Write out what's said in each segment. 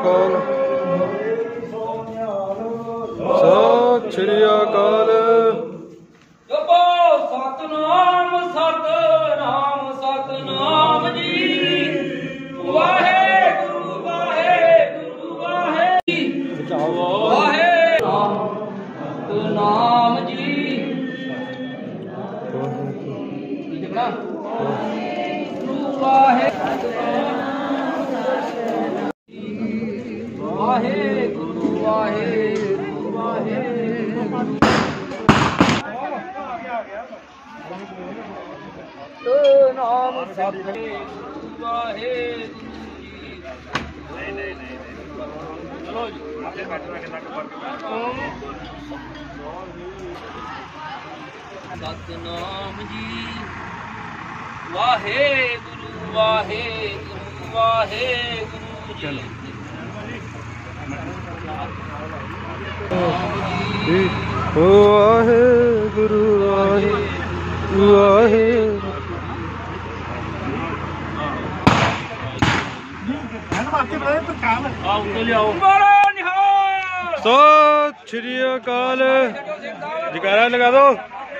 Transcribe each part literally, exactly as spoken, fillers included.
अकाल। सत श्री अकाल। जपो सतनाम सतनाम सतनाम जी। वाहे गुरु वाहे गुरु वाहे वाहे सतनाम जी। गुरु वाहे वाहे गुरु वाहे वाहे। नाम सतनाम वाहे नहीं नहीं नहीं चलो जी आगे बैठना कितना सतनाम जी। वाहे गुरु वाहे गुरु वाहे गुरु जी। वाहे गुरु वाहे वाहे। सत श्री अकाल। जयकारा लगा दो।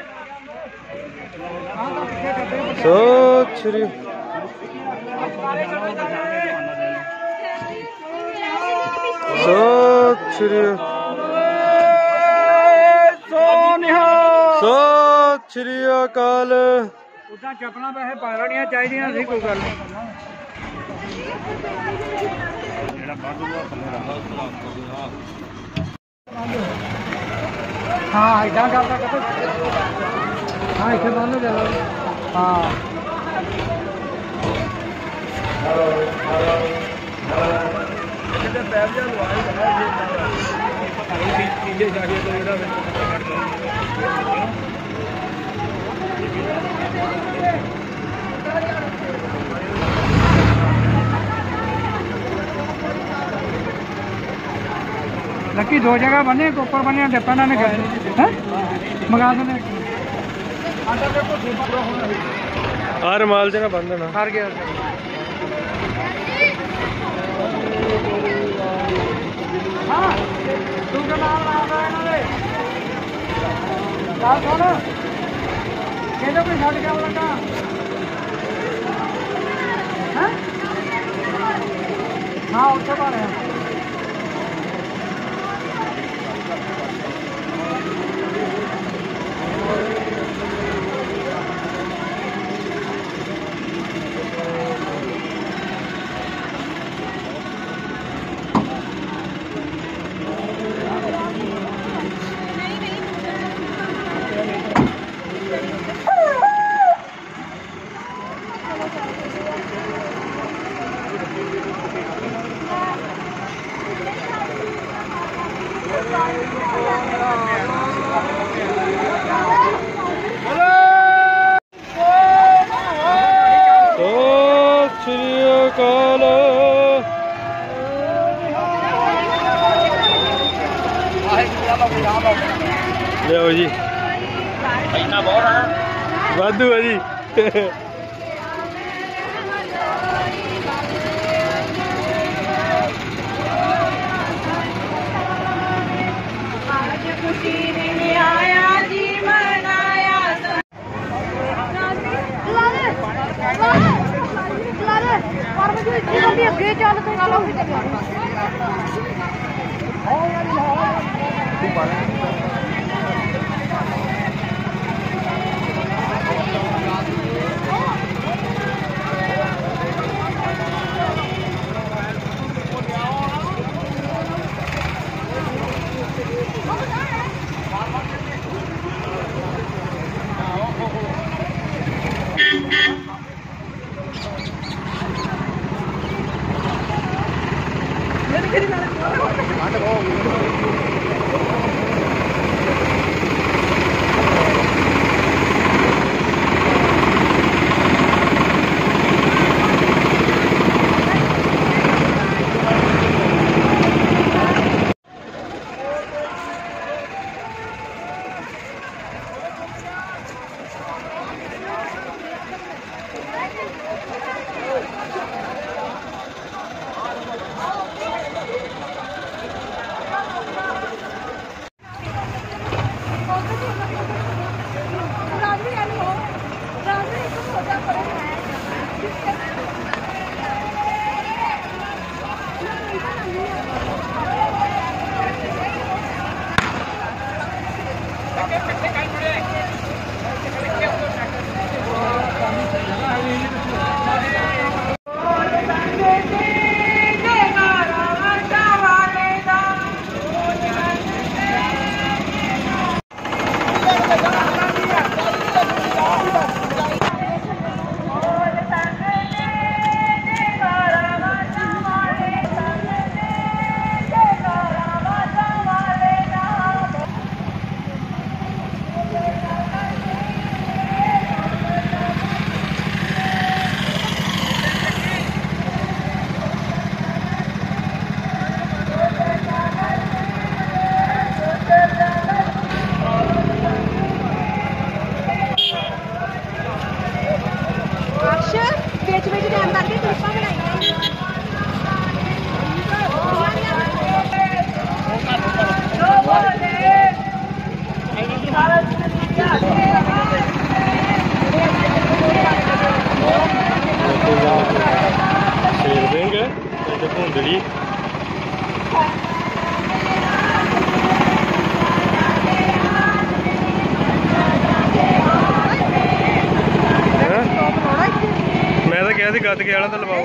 सत श्री सत श्री सत श्री अकाल। उदा चपला वैसे पा लेनिया चाहिए सी कोई गल नहीं। हाँ इदा करता कतो। हाँ इतने बंद हो जाए। हाँ पैर जा लकी दो जगह बने ऊपर बने डिब्बा ने खाए मंगा देने। हर माल से ना बंद ना हार गया। हाँ तू का नाम आता है ना रे क्या सुनो कहते कोई छड़ क्या लगा हाँ हाँ उसके बारे में लियो जी इतना बहुत है वाधू है जी। ਵਿੱਚ ਵਿੱਚ ਟਾਈਮ ਕਰਕੇ ਕਲਿੱਪਾਂ ਬਣਾਈਆਂ शेर देंगे तो भूंदड़ी मैं तो क्या गद के वाला तो लवाओ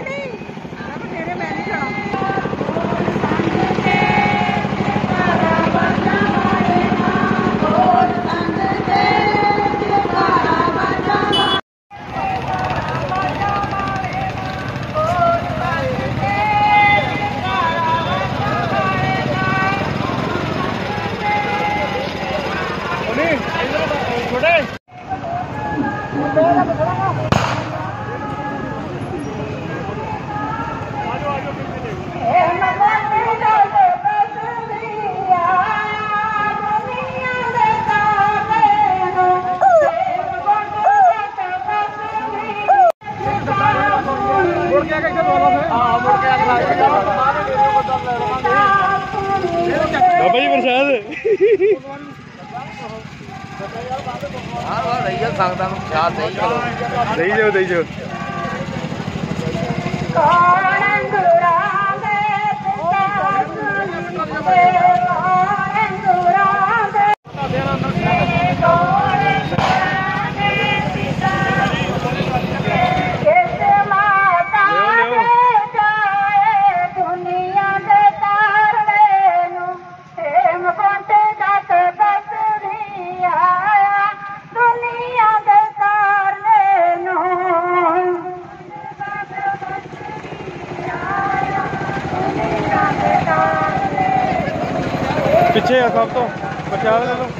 बाबा जी प्रसाद दई जाओ दई जाओ पिछे है सब तो बचा ले लो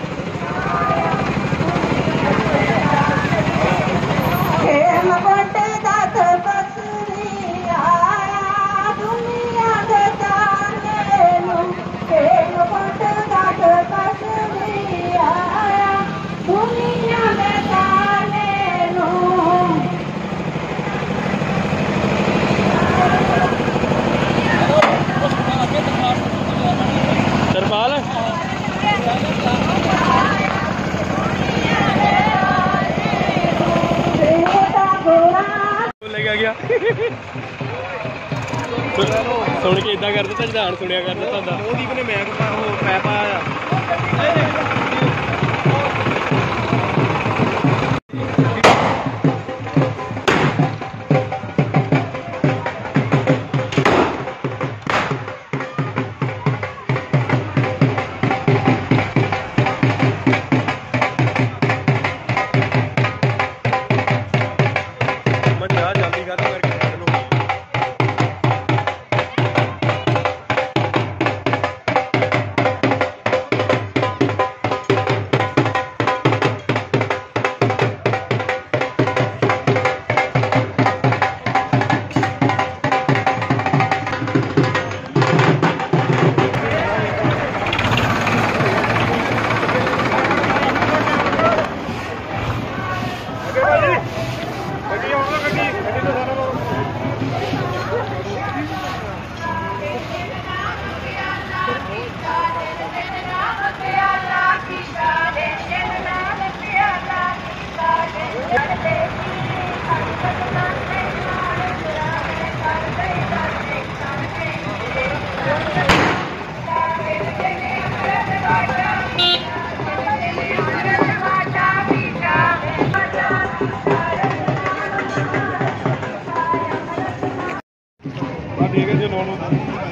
तरपाल लेके गया सुन के इदा कर दिता जहान सुनिया कर दिता ने मैं पै पाया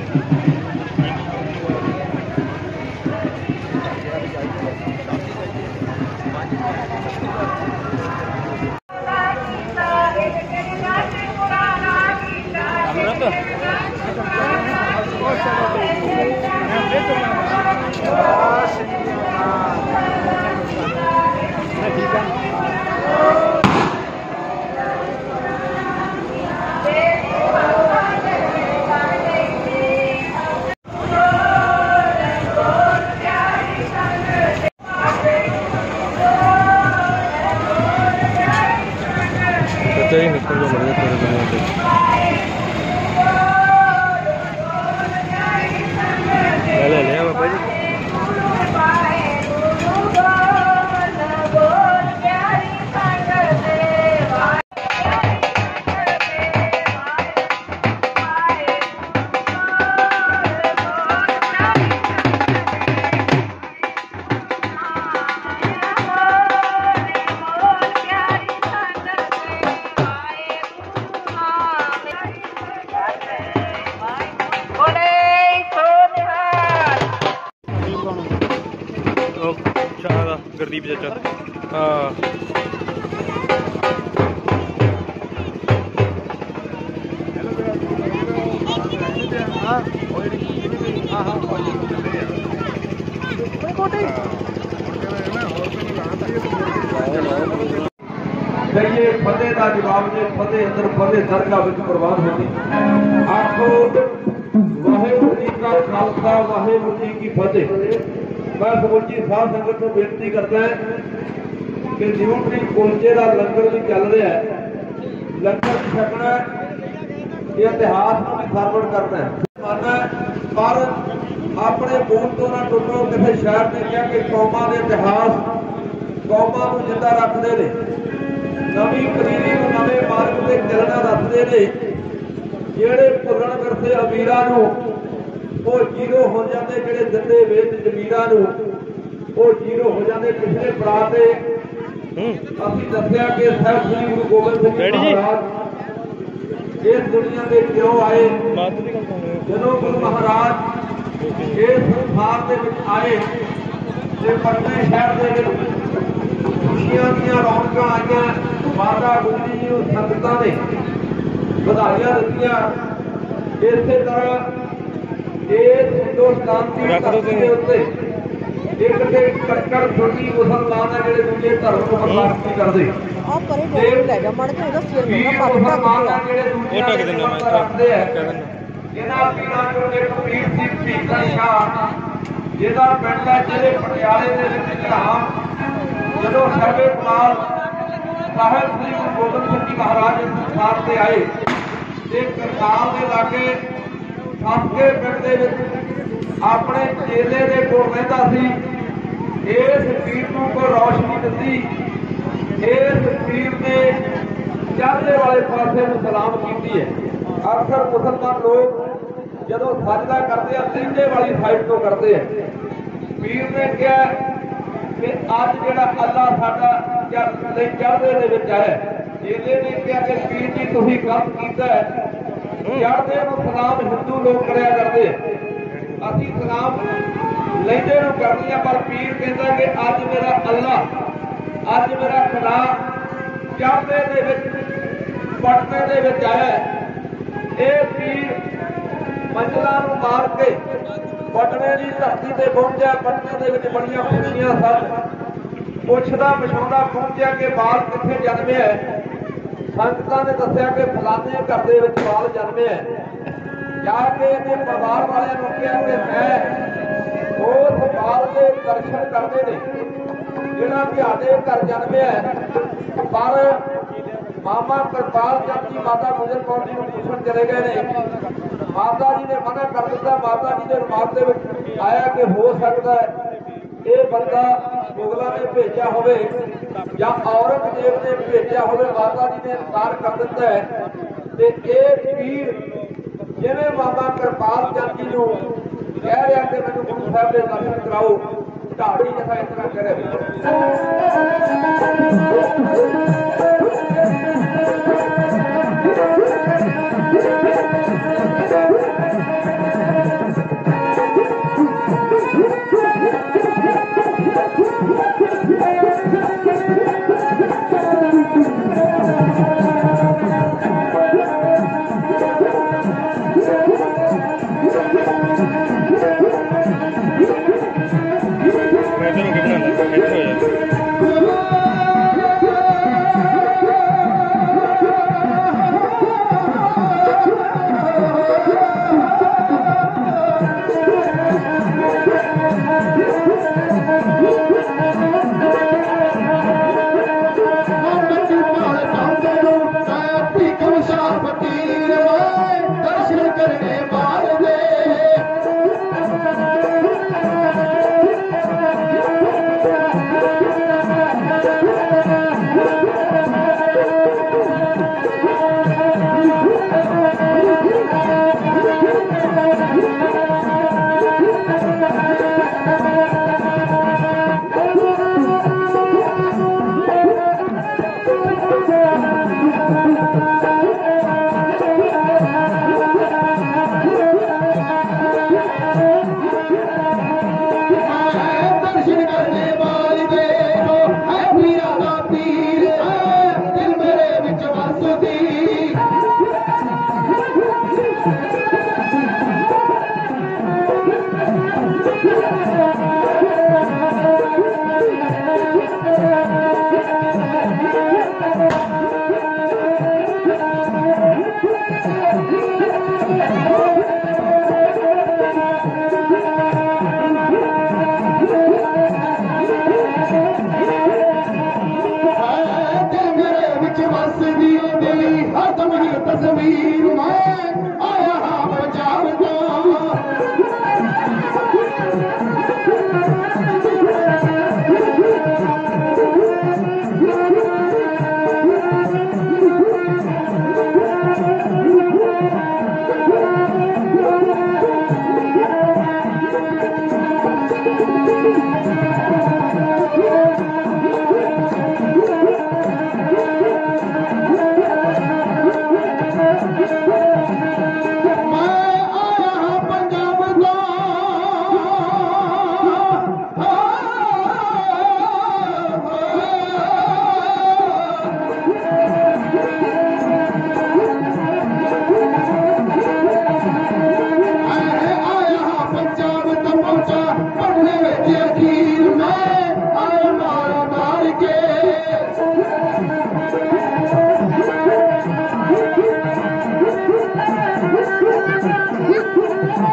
गुरदीप चाचा हाँ कहिए फतेह का जवाब ने फतेह अंदर फतेह दरगाह विच प्रवान होती आखो वाहेगुरू जी का खालसा वाहेगुरू जी की फतेह। मैं समूची साध संगत को बेनती करता है कि न्यूट्री कुलचे का लंगर भी चल रहा है, लंगर छकना ये इतिहास को भी सरवण करना है माना पर अपने मूल तो ना टुटो। किसी शहर ने कहा कि कौमां के इतिहास कौमां को जिंदा रखते हैं, नवी पनीरी को नवे मार्ग से चलना दसते हैं। जेड़े भुलन करते अमीरां नूं वो जीरो हो जाते, जेड़े दिंदे वेच जमीरां नूं वो जीरो हो जाते। पिछले पड़ाव से असीं दस्सिया कि साहिब श्री गुरु गोबिंद सिंह जी महाराज इस दुनिया में क्यों आए। जदों गुरु महाराज इस संसार दे विच आए ते पटने शहर दे विच खुशियां दीयां रौनकां आईयां। माता गुजरी जी नूं संगतां ने ਵਧਾਈਆਂ ਦਿੱਤੀਆਂ। इसे तरह इस हिंदुस्तान की धरती के उत्ते एक ते कट्टर छोटी मुसलमान है जिहड़े दूजे धर्म को बर्दाश्त नहीं करते। जिहदा पिंड है जिले पटियाले दे विच घराम जदों साडे कमाल साहिब श्री गुरु गोबिंद सिंह जी महाराज इस संसार से आए ते करताल दे लागे ससके पिंड दे विच अपने चेले दे कोल रहिंदा सी। इस पीर नूं कोई रोशनी दित्ती, इस पीर ने चढ़दे वाले पासे नूं सलाम कीती है। अक्सर मुसलमान लोग जदों सजदा करते हैं सीधे वाली साइड तो करते हैं। पीर ने कहा कि अज जिहड़ा अल्लाह साडा चढ़दे दे विच है। चेले ने कहा कि पीर जी तुसीं गलत कीता है, चढ़दे नूं सलाम हिंदू लोग करिया करते, असीं सलाम लैंदे नूं करदे हां। पर पीर कहंदा कि अज मेरा अल्लाह अज मेरा खुदा चढ़दे दे विच पटने दे विच आया। ये पीर मंजिलां नूं मार के पटने की धरती से पहुंचा। पटने दे विच बड़ियां खुशियां सन। पुछदा पछाउंदा पहुंचा कि बाल कित्थे जन्मिया है। संगतां ने दस्सिया कि फलाने घर दे विच बाल जन्मिया है। जाके इहदे परिवार वालियां नूं कहा कि मैं उस बाल के दर्शन करने ने जिहड़ा कि साडे घर जन्मिया है। पर मामा कृपाल चंद जी माता गुजर कौर जी नूं पुछण चले गए ने। माता जी ने मना कर दिता। माता जी के रुमाल दे विच आया कि हो सकता है ये बंदा मुगलों ने भेजा होवे या औरंगजेब ने भेजा होवे। माता जी ने इनकार कर दिता है। ते ये पीर जिवें मामा कृपाल चंद जी नूं कह रहा कि मैनूं गुरु साहब के दर्शन कराओ, ढाड़ी जैसा इस तरह करे।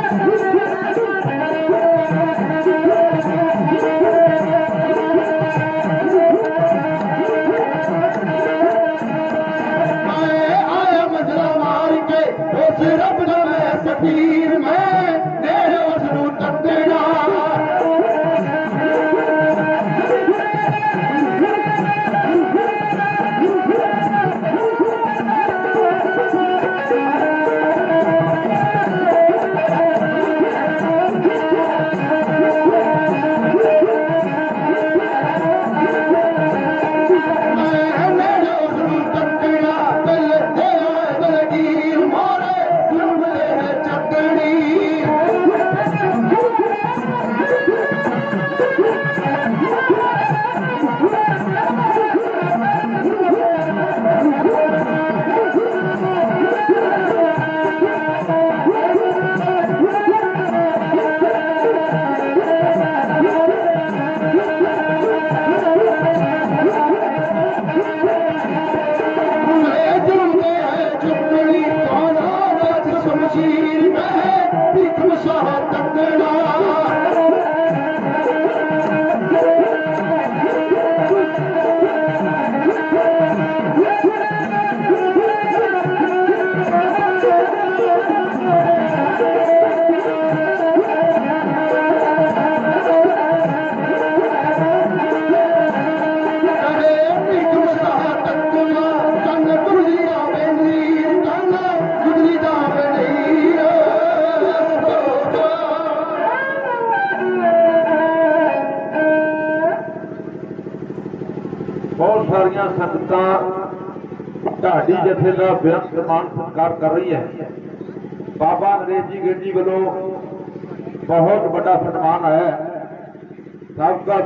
बहुत सारिया संगत ढाडी जथे का बेअंत मान सत्कार कर रही है। बाबा नरेश जी गिर जी वालों बहुत बड़ा सम्मान है। साबका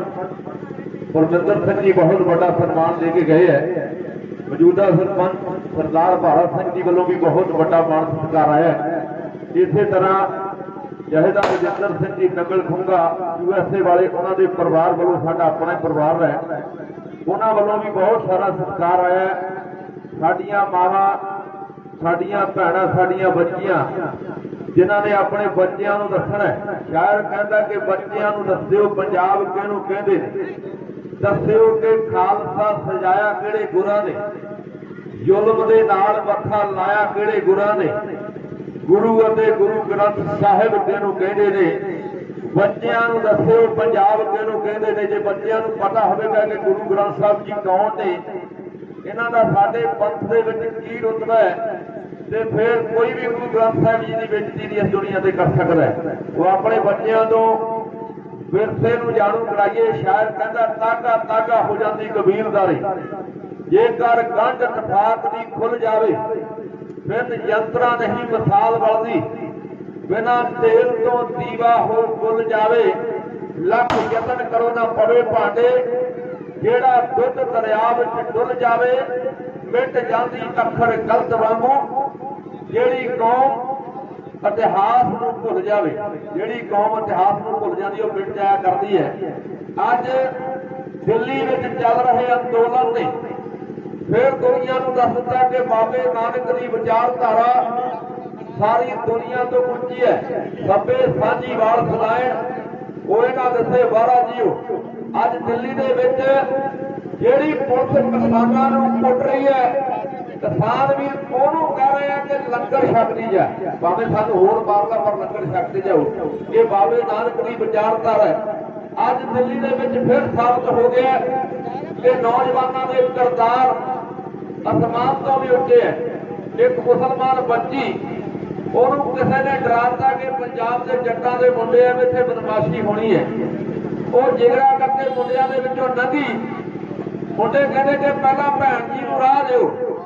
सरपंच परमिंदर सिंह जी बहुत बड़ा सम्मान दे के गए हैं। मौजूदा सरपंच सरदार भारत सिंह जी वालों भी बहुत बड़ा मान सत्कार है। इसी तरह जहेदार रजिंदर सिंह जी नगल खुंगा यूएसए वाले उन्होंने परिवार वालों साडा अपना परिवार है, उन्होंने वालों भी बहुत सारा सत्कार आया। साडियां मावां साडियां भैणां साडियां बच्चियां जिन्हां ने अपने बच्चों को दसना है। शायर कहता कि बच्चों को दस्सिओ पंजाब किहनूं कहंदे ने, दस्सिओ कि खालसा सजाया किहड़े गुरां ने, जुल्म दे नाल मत्था लाया किहड़े गुरां ने, गुरु अते गुरु ग्रंथ साहिब किहनूं कहंदे ने। बच्चों को दस्सिओ पंजाब किहनूं कहंदे ने। जे बच्चों को पता होवेगा कि गुरु ग्रंथ साहिब जी कौन ने, इन्हां दा साडे पंथ दे विच की रुतबा है, ते फिर कोई भी गुरु ग्रंथ साहिब जी की बेइज्जती नहीं इस दुनिया से कर सकता है। वो अपने बच्चों तो विरसे नूं जाणू कराइए। शायर कहता तागा तागा हो जाती कबीलदारी, जेकर गंढ नफाक दी खुल जावे, फिर यंत्रा नहीं मिसाल वलदी, बिना तेल तो दीवा हो गुल जावे, लख यतन करो ना पवे भांडे, जेड़ा दुध दरिया विच डुल जावे, मिट जाती अखर गलत वांगू, जेड़ी कौम इतिहास नूं भुल जावे, जेड़ी कौम इतिहास नूं भुल जाती वो मिट जाया करती है। अज दिल्ली विच चल रहे अंदोलन ने फिर दुनिया नूं दस दिता कि बाबे नानक की विचारधारा सारी दुनिया तो उच्ची है। सभे सांझी वाल सलायण वो इन्हां दसे वारा जीओ। अज दिल्ली दे विच जिहड़ी पुलिस किसानां नूं कुट रही है, किसान भी ओनू कह रहे हैं कि लंगर छक दी जाए, भावें सानूं होर मार ला पर लंगर छक दी जाओ। ये बाबे नानक की विचारधारा है। अज दिल्ली दे विच फिर साबित हो गया कि नौजवानों के किरदार आसमान तो भी उठे है। एक मुसलमान बच्ची ਉਹਨੂੰ ਕਿਸੇ ਨੇ ਡਰਾਤਾ कि पंजाब के जट्टां के मुंडे इत्थे बदमाशी होनी है। वो जिगरा करके मुंडियां दे विचों लंघी, मुंडे कहते कि पहला भैन जी नूं राह दिओ।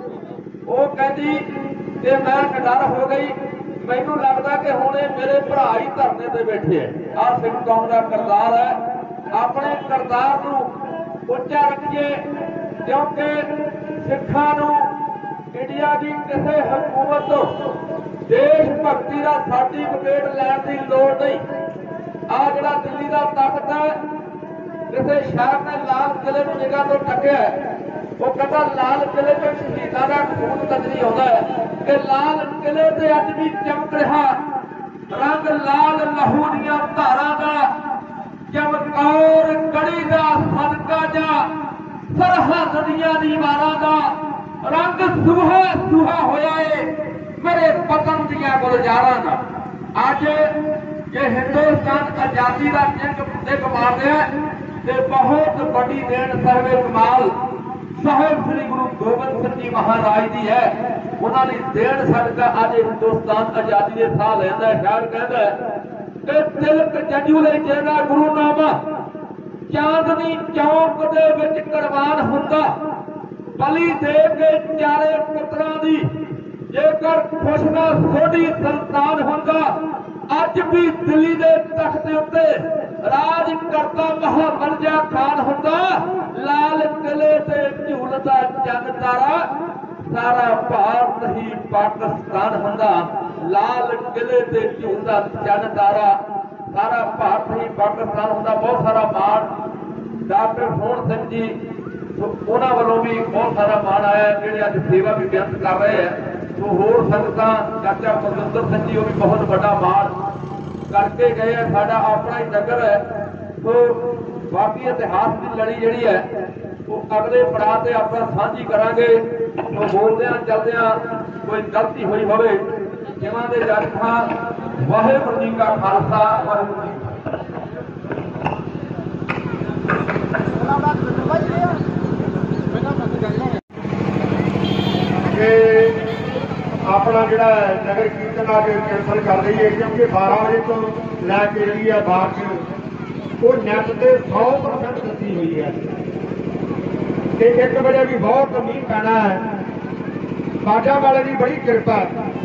वो कहती कि मैं निडर हो गई, मैनूं लगता कि हुण ये मेरे भरा ही धरने ते बैठे है। आ सिख कौम का किरदार है। अपने किरदार नूं उच्चा रखिए, क्योंकि सिखां नूं इंडिया की किसी हुकूमत तो देश भक्ति का सर्टिफिकेट लैण की लोड़ नहीं। आ जिहड़ा दिल्ली का तख्त है, किसी शहर ने लाल किले में निगाह तो टकिया है, वो कहता लाल किले में शहीदों का खून नजरी आता है कि लाल किले से अज भी चमक रहा रंग लाल लहू दियां धारां दा चमकौर कड़ी दा सदका जा सरहद दियां दीवारां दा रंग सुहा सुहा होया है मेरे पतन दियां गुलजारां दा। अज ये हिंदुस्तान आजादी का जंग दिख मार रहा है ते बहुत बड़ी देन साहिब कमाल साहिब श्री गुरु गोबिंद सिंह जी महाराज की है। उन्होंने देन सदका अज हिंदुस्तान आजादी के साह लेंदा है। शायर कहता है कि तिलक जजूले जेना गुरुनामा चांदनी चौक दे विच कुर्बान हुंदा बली दे के चारे पुत्रां दी जेकर खुशना सोडी संतान हुंदा अज भी दिल्ली दे तख्त उत्ते राज करता महामरजा खान हुंदा लाल किले ते झूलदा चंद तारा सारा भारत ही पाकिस्तान हुंदा लाल किले ते झूलदा चंद तारा सारा भारत ही पाकिस्तान हुंदा। बहुत सारा मान डॉक्टर सोहन सिंह जी उन्होंने वालों भी बहुत सारा मान आया जिहड़े अज सेवा भी बेअंत कर रहे हैं। तो होर संगतां चाचा बलविंदर सिंह जी वो भी बहुत बड़ा मान करके गए हैं। साडा अपना ही नगर है तो बाकी इतिहास की लड़ी जिहड़ी है वो अगले पड़ाव से आप साझी करांगे। तो बोलदे चलदे कोई गलती हुई होवे जिवां दे जग थां वाहिगुरू जी का खालसा वाहिगुरू जी अपना जोड़ा नगर कीर्तन अज कैंसल कर रही है क्योंकि बारह बजे तो लैके जी है बात वो नैट से सौ परसेंट दसी हुई है कि एक बजे भी बहुत मीह पैना है। बाजा वाले की बड़ी कृपा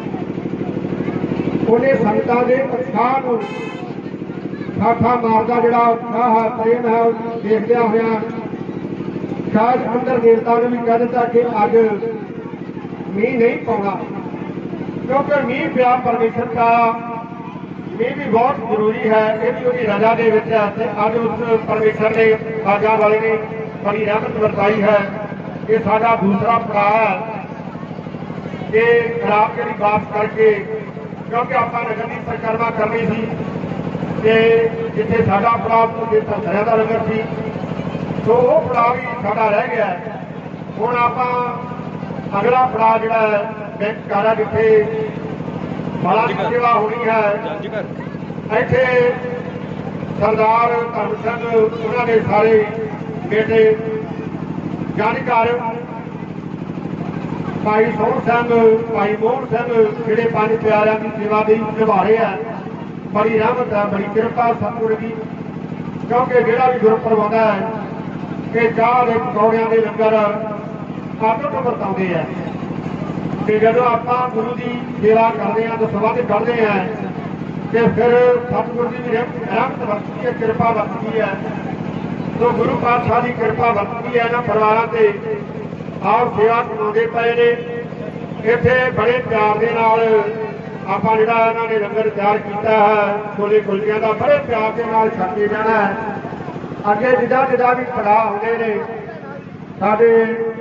उन्हें संगतां दे उत्साह को ठाठा मारदा जोड़ा उत्साह है प्रेम है देखदे होया शायद अंदर देवता ने भी कह दिता कि अज मीह नहीं पाना क्योंकि मीह प्या परमेश्वर का मीह भी बहुत जरूरी है। ये भी उसकी रजा के अज उस परमेश्वर ने बाजा वाले ने बड़ी रहमत बरताई है। ये साडा दूसरा पड़ाव है कि खराब के बात करके क्योंकि आप नगर की परिक्रमा करनी थी कि जिथे साडा पड़ाव धंसरिया का नगर सी तो वो पड़ाव भी साडा रह गया है। हुण आप अगला पड़ाव जोड़ा है बैंक कारा जिथे बाला सेवा होनी है इत्थे सरदार धर्म सिंह उन्होंने सारे बेटे जानकार भाई सोहन सिंह भाई मोहन सिंह जिहड़े पंज प्यारिਆਂ की सेवा दी निभा रहे हैं। बड़ी रहमत है बड़ी कृपा सतगुर की क्योंकि जिहड़ा भी गुरपुरब आउंदा है कि चाह दे पकौड़ियां दे लंगर आदत वरताउंदे है कि जदों आपां गुरु की सेवा करते हैं तो संबंध करते हैं कि फिर सतगुर की भी रहमत वरतदी है कृपा वरतदी है। तो गुरु पातशाह की कृपा वरतदी है इन्हां परिवारां ते आप सेवा करवाउंदे पए ने। इत्थे बड़े प्यार दे नाल आपां जिहड़ा इन्हां ने लंगर तैयार कीता है छोले कुलचियां दा बड़े प्यार दे नाल छक के जाना है। अगे जिदा जिदा भी पड़ाव आउंदे ने साडे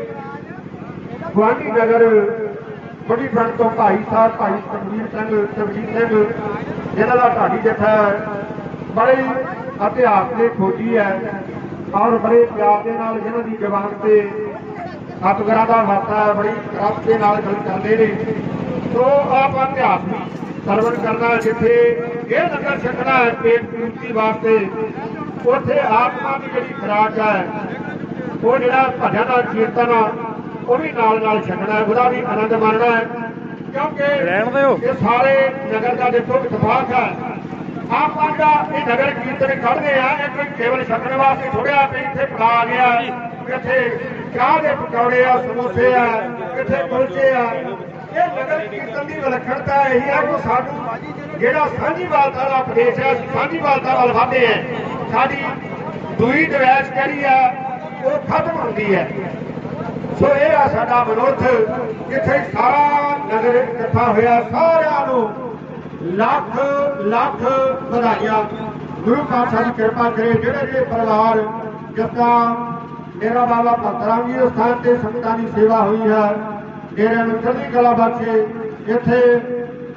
गुआंढी नगर बड़ी फ्रंट तो भाई साहब भाई तकबीर सिंह तकबीर सिंह जिन्हों का ढाडी जत्था है बड़े इतिहास के खोजी है और बड़े प्यार के नाल जिन्हों की जबान से सतगुरां दा वास्ता है बड़ी रब के नाल गल करते हैं। तो आप इतिहास भी सरवण करना जिथे यह लंगर छकना है पेट पूर्ति वास्ते उत्थे आत्मा की जिहड़ी खुराक है वो जिहड़ा भजन और कीर्तन वो भी नाल नाल छकना है उसका भी आनंद मानना है क्योंकि ये सारे नगर का देखो इतफाक है। आप ये नगर कीर्तन करते हैं एक केवल छकने वास्ते थोड़े इतने पड़ा आ गया इतने चाह के पकौड़े आ समोसे आ इतने कुलचे आ ये नगर कीर्तन की विलक्षणता यही है कि सानू जिहड़ा सांझीवालता का उपदेश है सांझीवालता वाल वाधे हैं साडी दूई दवैश करी है वो खत्म होती है। सो यह आ साडा मनोरथ जिथे सारा नगर इकट्ठा होया सारिआं नूं लख लख बधाइयां गुरु पातशाह की कृपा करे जिहड़े जिहड़े परिवार जिसका मेरा बाबा भगत राम जी स्थान से संगतां की सेवा हुई है डेरे नूं चढ़दी कला बख्शे इत्थे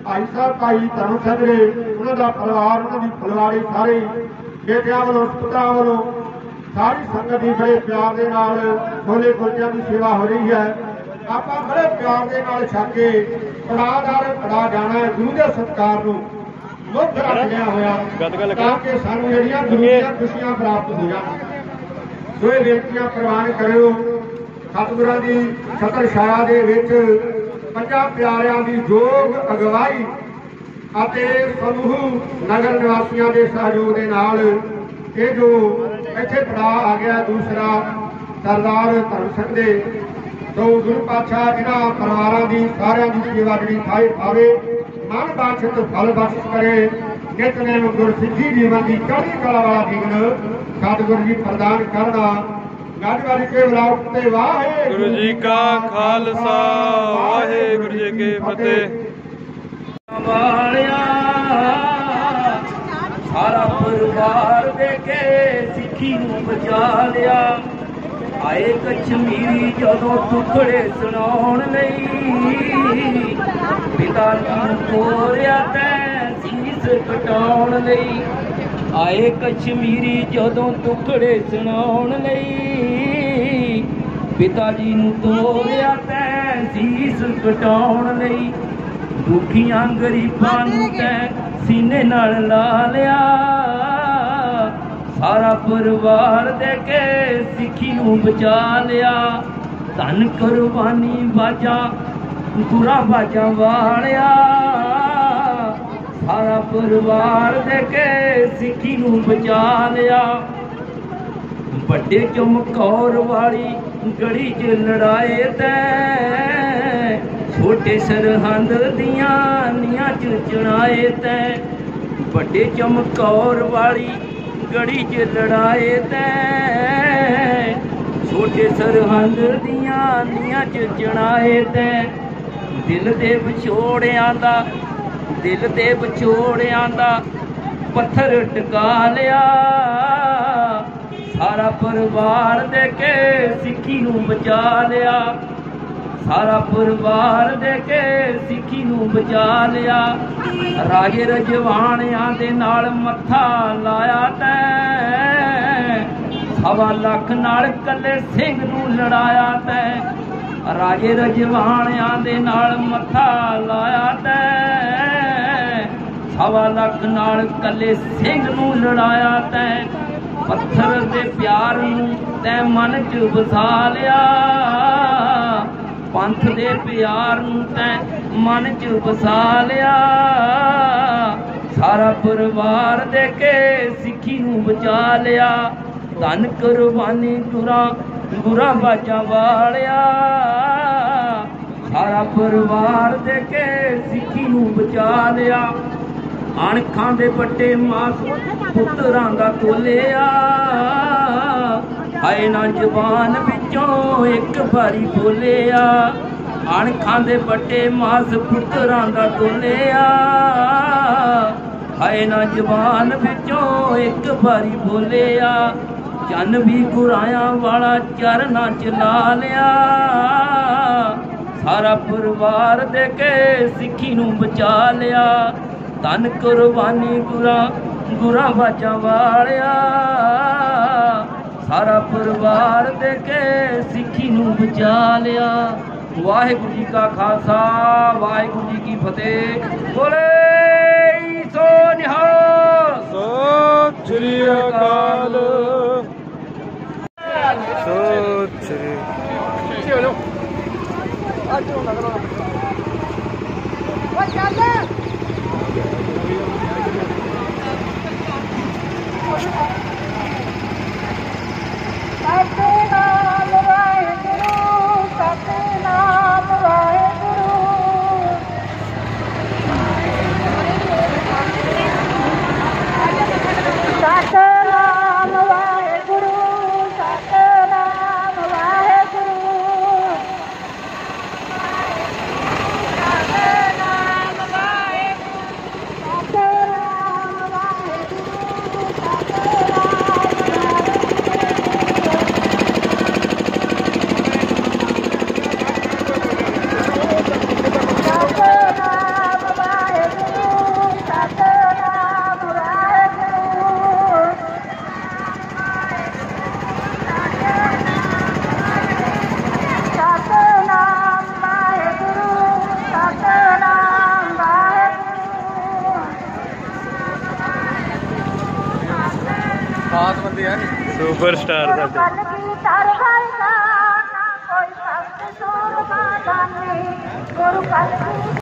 भाई साहब भाई धर्म सिंह ने उन्होंने परिवार उन्होंने परिवारी सारे बेटिया वालों पुत्रा वालों सारी संगत की बड़े प्यार के नाल छोले कुलचियां की सेवा हो रही है। आप बड़े प्यार के नाल छक के पड़ादार पड़ा जाना है गुरु के सत्कार को मुक्त रख लिया होया ताकि सानू जिहड़ियां गुरु दी खुशियां प्राप्त हो जाण। सो ये बेनतियां प्रवान करियो सतगुरां दी छतर छाया दे विच पंजां प्यारियां दी जोग अगवाई ਅਤੇ ਸਮੂਹ नगर निवासियों के सहयोग के नाल ये जो इत्थे पड़ा आ गया दूसरा सरदार धर्म सिंह दे तो गुरु पातशाह जिन्हां परिवारां दी सारियां दी सेवा जिहड़ी थाए पावे मन बाछित फल बख्श करे नितनेम गुरसिੱਖੀ जीवन की चढ़ी कला वाला जीवन सतगुरु जी प्रदान करना। गज वज के बलाउट ते वाहिगुरू जी का खालसा वाहिगुरू जी की फतेह। वालिया सारा परिवार देखे सिੱਖੀ ਨੂੰ ਬਚਾ ਲਿਆ। आए कश्मीरी जदों टुकड़े सुनाउण लई पिता नूं तोरिया तैं सीस कटाउण लई। आए कश्मीरी जदों टुकड़े सुनाउण लई पिता जी नूं तोरिया तैं सीस कटाउण लई। दुखियां गरीबां नूं तैं सीने नाल ला लिया। सारा परिवार दे के सिੱਖੀ नूं बचा लिया। धन कुर्बानी बाजा गुरा बाजा वालिया सारा परिवार दे के सिੱਖੀ नूं बचा लिया। बड़े चमकौर वाली गड़ी च लड़ाए तैं छोटे सरहंद दियां नीआं च चढ़ाए तैं। बड़े चमकौर वाली गड़ी च लड़ाए तैं छोटे सरहंद दियां नीआं च चढ़ाए तैं। दिल दे विछोड़ियां दा दिल दे विछोड़ियां दा पत्थर टका लिया। सारा परिवार दे के सिੱਖੀ नूं बचा लिया। सारा परिवार दे के सिੱਖੀ नूं बचा लिया। राजे रजवाणियां दे नाल मत्था लाया तैं सवा लख नाल कल्ले सिंह नूं लड़ाया तैं। राजे रजवाणियां दे नाल मत्था लाया तैं सवा लख नाल कल्ले सिंह नूं लड़ाया तैं। पत्थर दे प्यार नूं तैं मन च वसा लिया। पंथ दे प्यार नूं तैं मन च वसा लिया। सारा परिवार दे के ਸਿੱਖੀ नूं बचा लिया। धन कुर्बानी गुरा गुरा बाजा वालिया सारा परिवार दे के सिੱਖੀ नूं बचा लिया। अणखां दे पट्टे मास पुत्रां दा तोलिया। हाय ना जबान विचों एक बारी बोलिया। अणखां दे पट्टे मास पुत्रां दा तोलिया। हाय ना जबान विचों एक बारी बोलिया। चन भी गुरायां वाला चरना च ला लिया। सारा परिवार दे के ਸਿੱਖੀ नूं बचा लिया। धन कुर्बानी गुरा गुरा बाजा वालिया सारा परिवार दे के ਸਿੱਖੀ नूं बचा लिया। वाहिगुरू जी का खालसा वाहिगुरू जी की फतेह। बोले सो निहाल सत श्री अकाल सत श्री सतनाम वाहिगुरू सतनाम वाहिगुरू सतनाम वाहिगुरू सतनाम वाहिगुरू सतनाम वाहिगुरू ਖਾਸ ਬੰਦੇ ਆ ਸੁਪਰ ਸਟਾਰ ਸਾਡੇ ਪਲ ਕੀ ਤਰਵਾਰ ਦਾ ਨਾ ਕੋਈ ਭਗਤ ਸੂਰਮਾ ਦਾਨੇ ਗੁਰੂ ਪਲ ਕੀ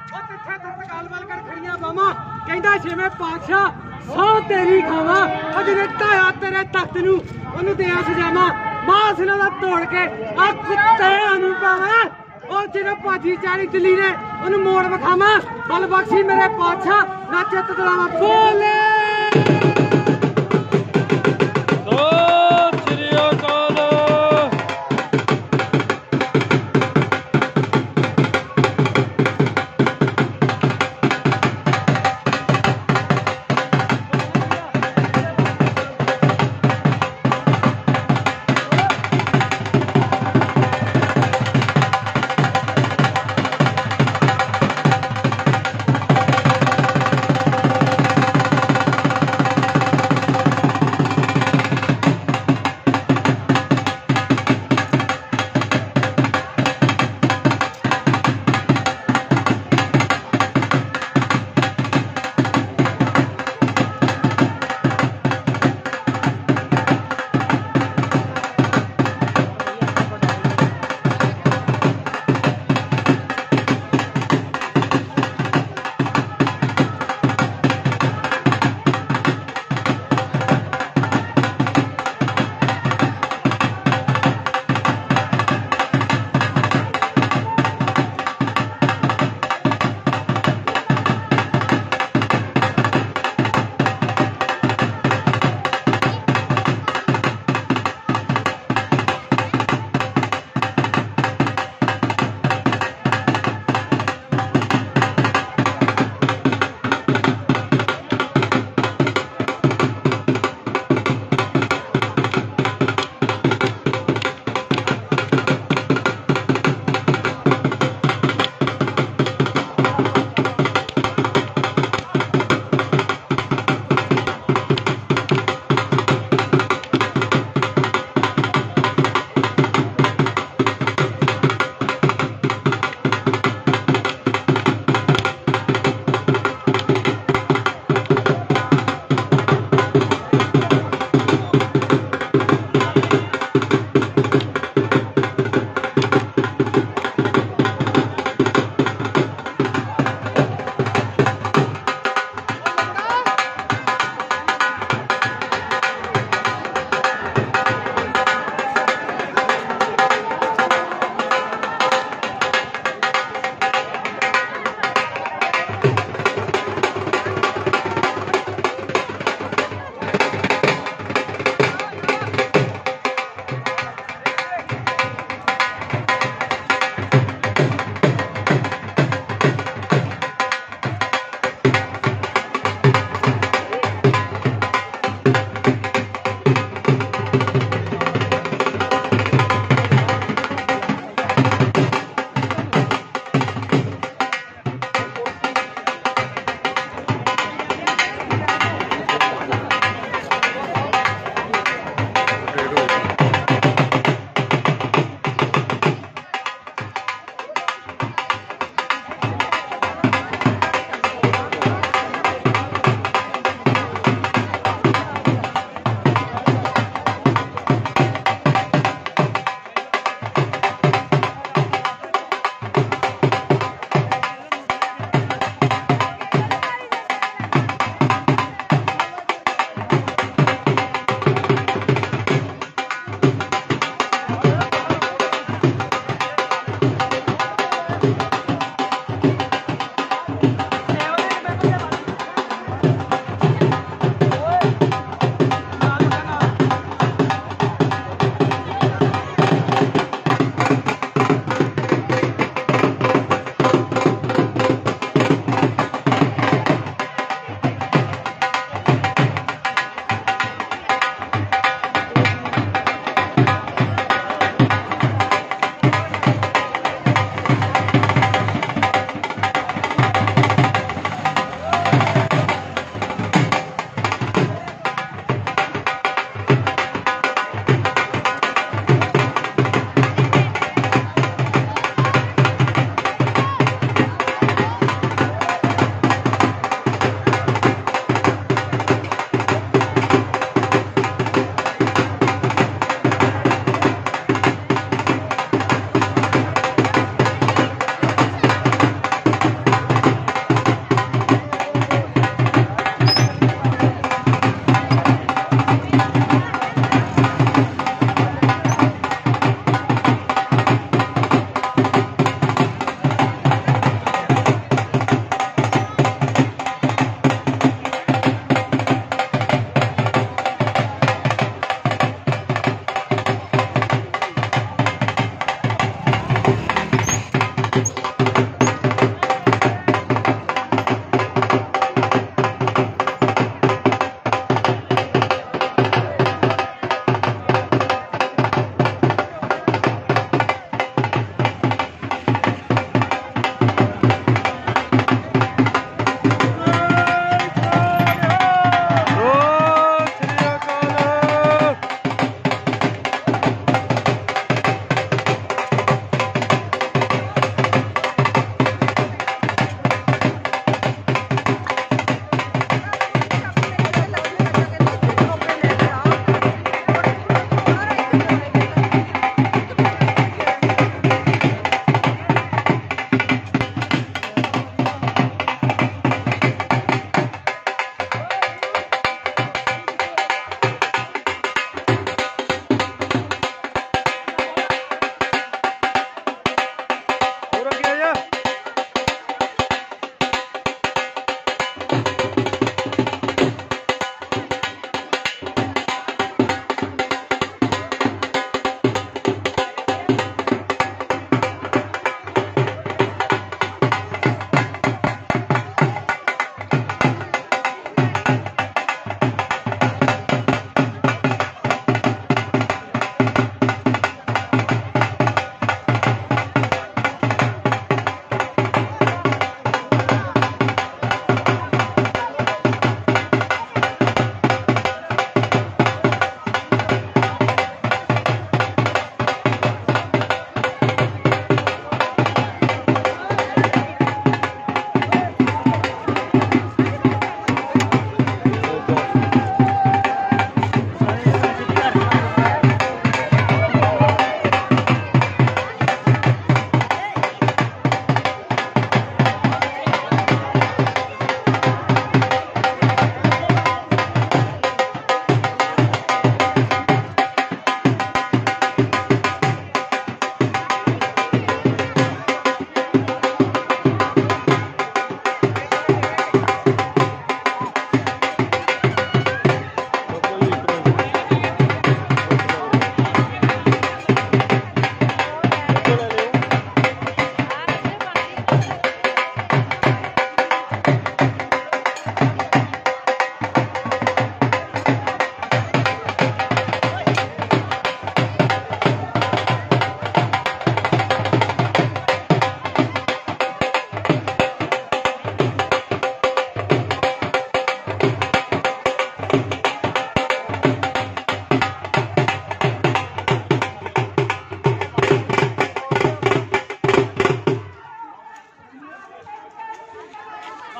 ਉਹ ਕਿੱਥੇ ਤਤਕਾਲ ਵੱਲ ਕਰ ਖੜੀਆਂ ਬਾਵਾਂ ਕਹਿੰਦਾ ਜਿਵੇਂ ਪਾਤਸ਼ਾਹ ਸੌ ਤੇਰੀ ਖਾਵਾਂ ਉਹ ਜਿਹਨੇ ਢਾਇਆ ਤੇਰੇ ਤਖਤ ਨੂੰ ਉਹਨੂੰ ਦਿਆਂ ਸਜਾਵਾਂ ਬਾਸ ਇਹਨਾਂ ਦਾ ਤੋੜ ਕੇ ਆ ਕੁੱਤਿਆਂ ਨੂੰ ਪਾਵਾਂ ਉਹ ਜਿਹੜਾ ਭਾਜੀ ਚਾਲੀ ਦਿੱਲੀ ਨੇ ਉਹਨੂੰ ਮੋੜ ਵਿਖਾਵਾਂ ਬਲ ਬਖਸ਼ੀ ਮੇਰੇ ਪਾਤਸ਼ਾਹ ਨਾ ਚਿੱਤ ਦਲਾਵਾਂ ਬੋਲੇ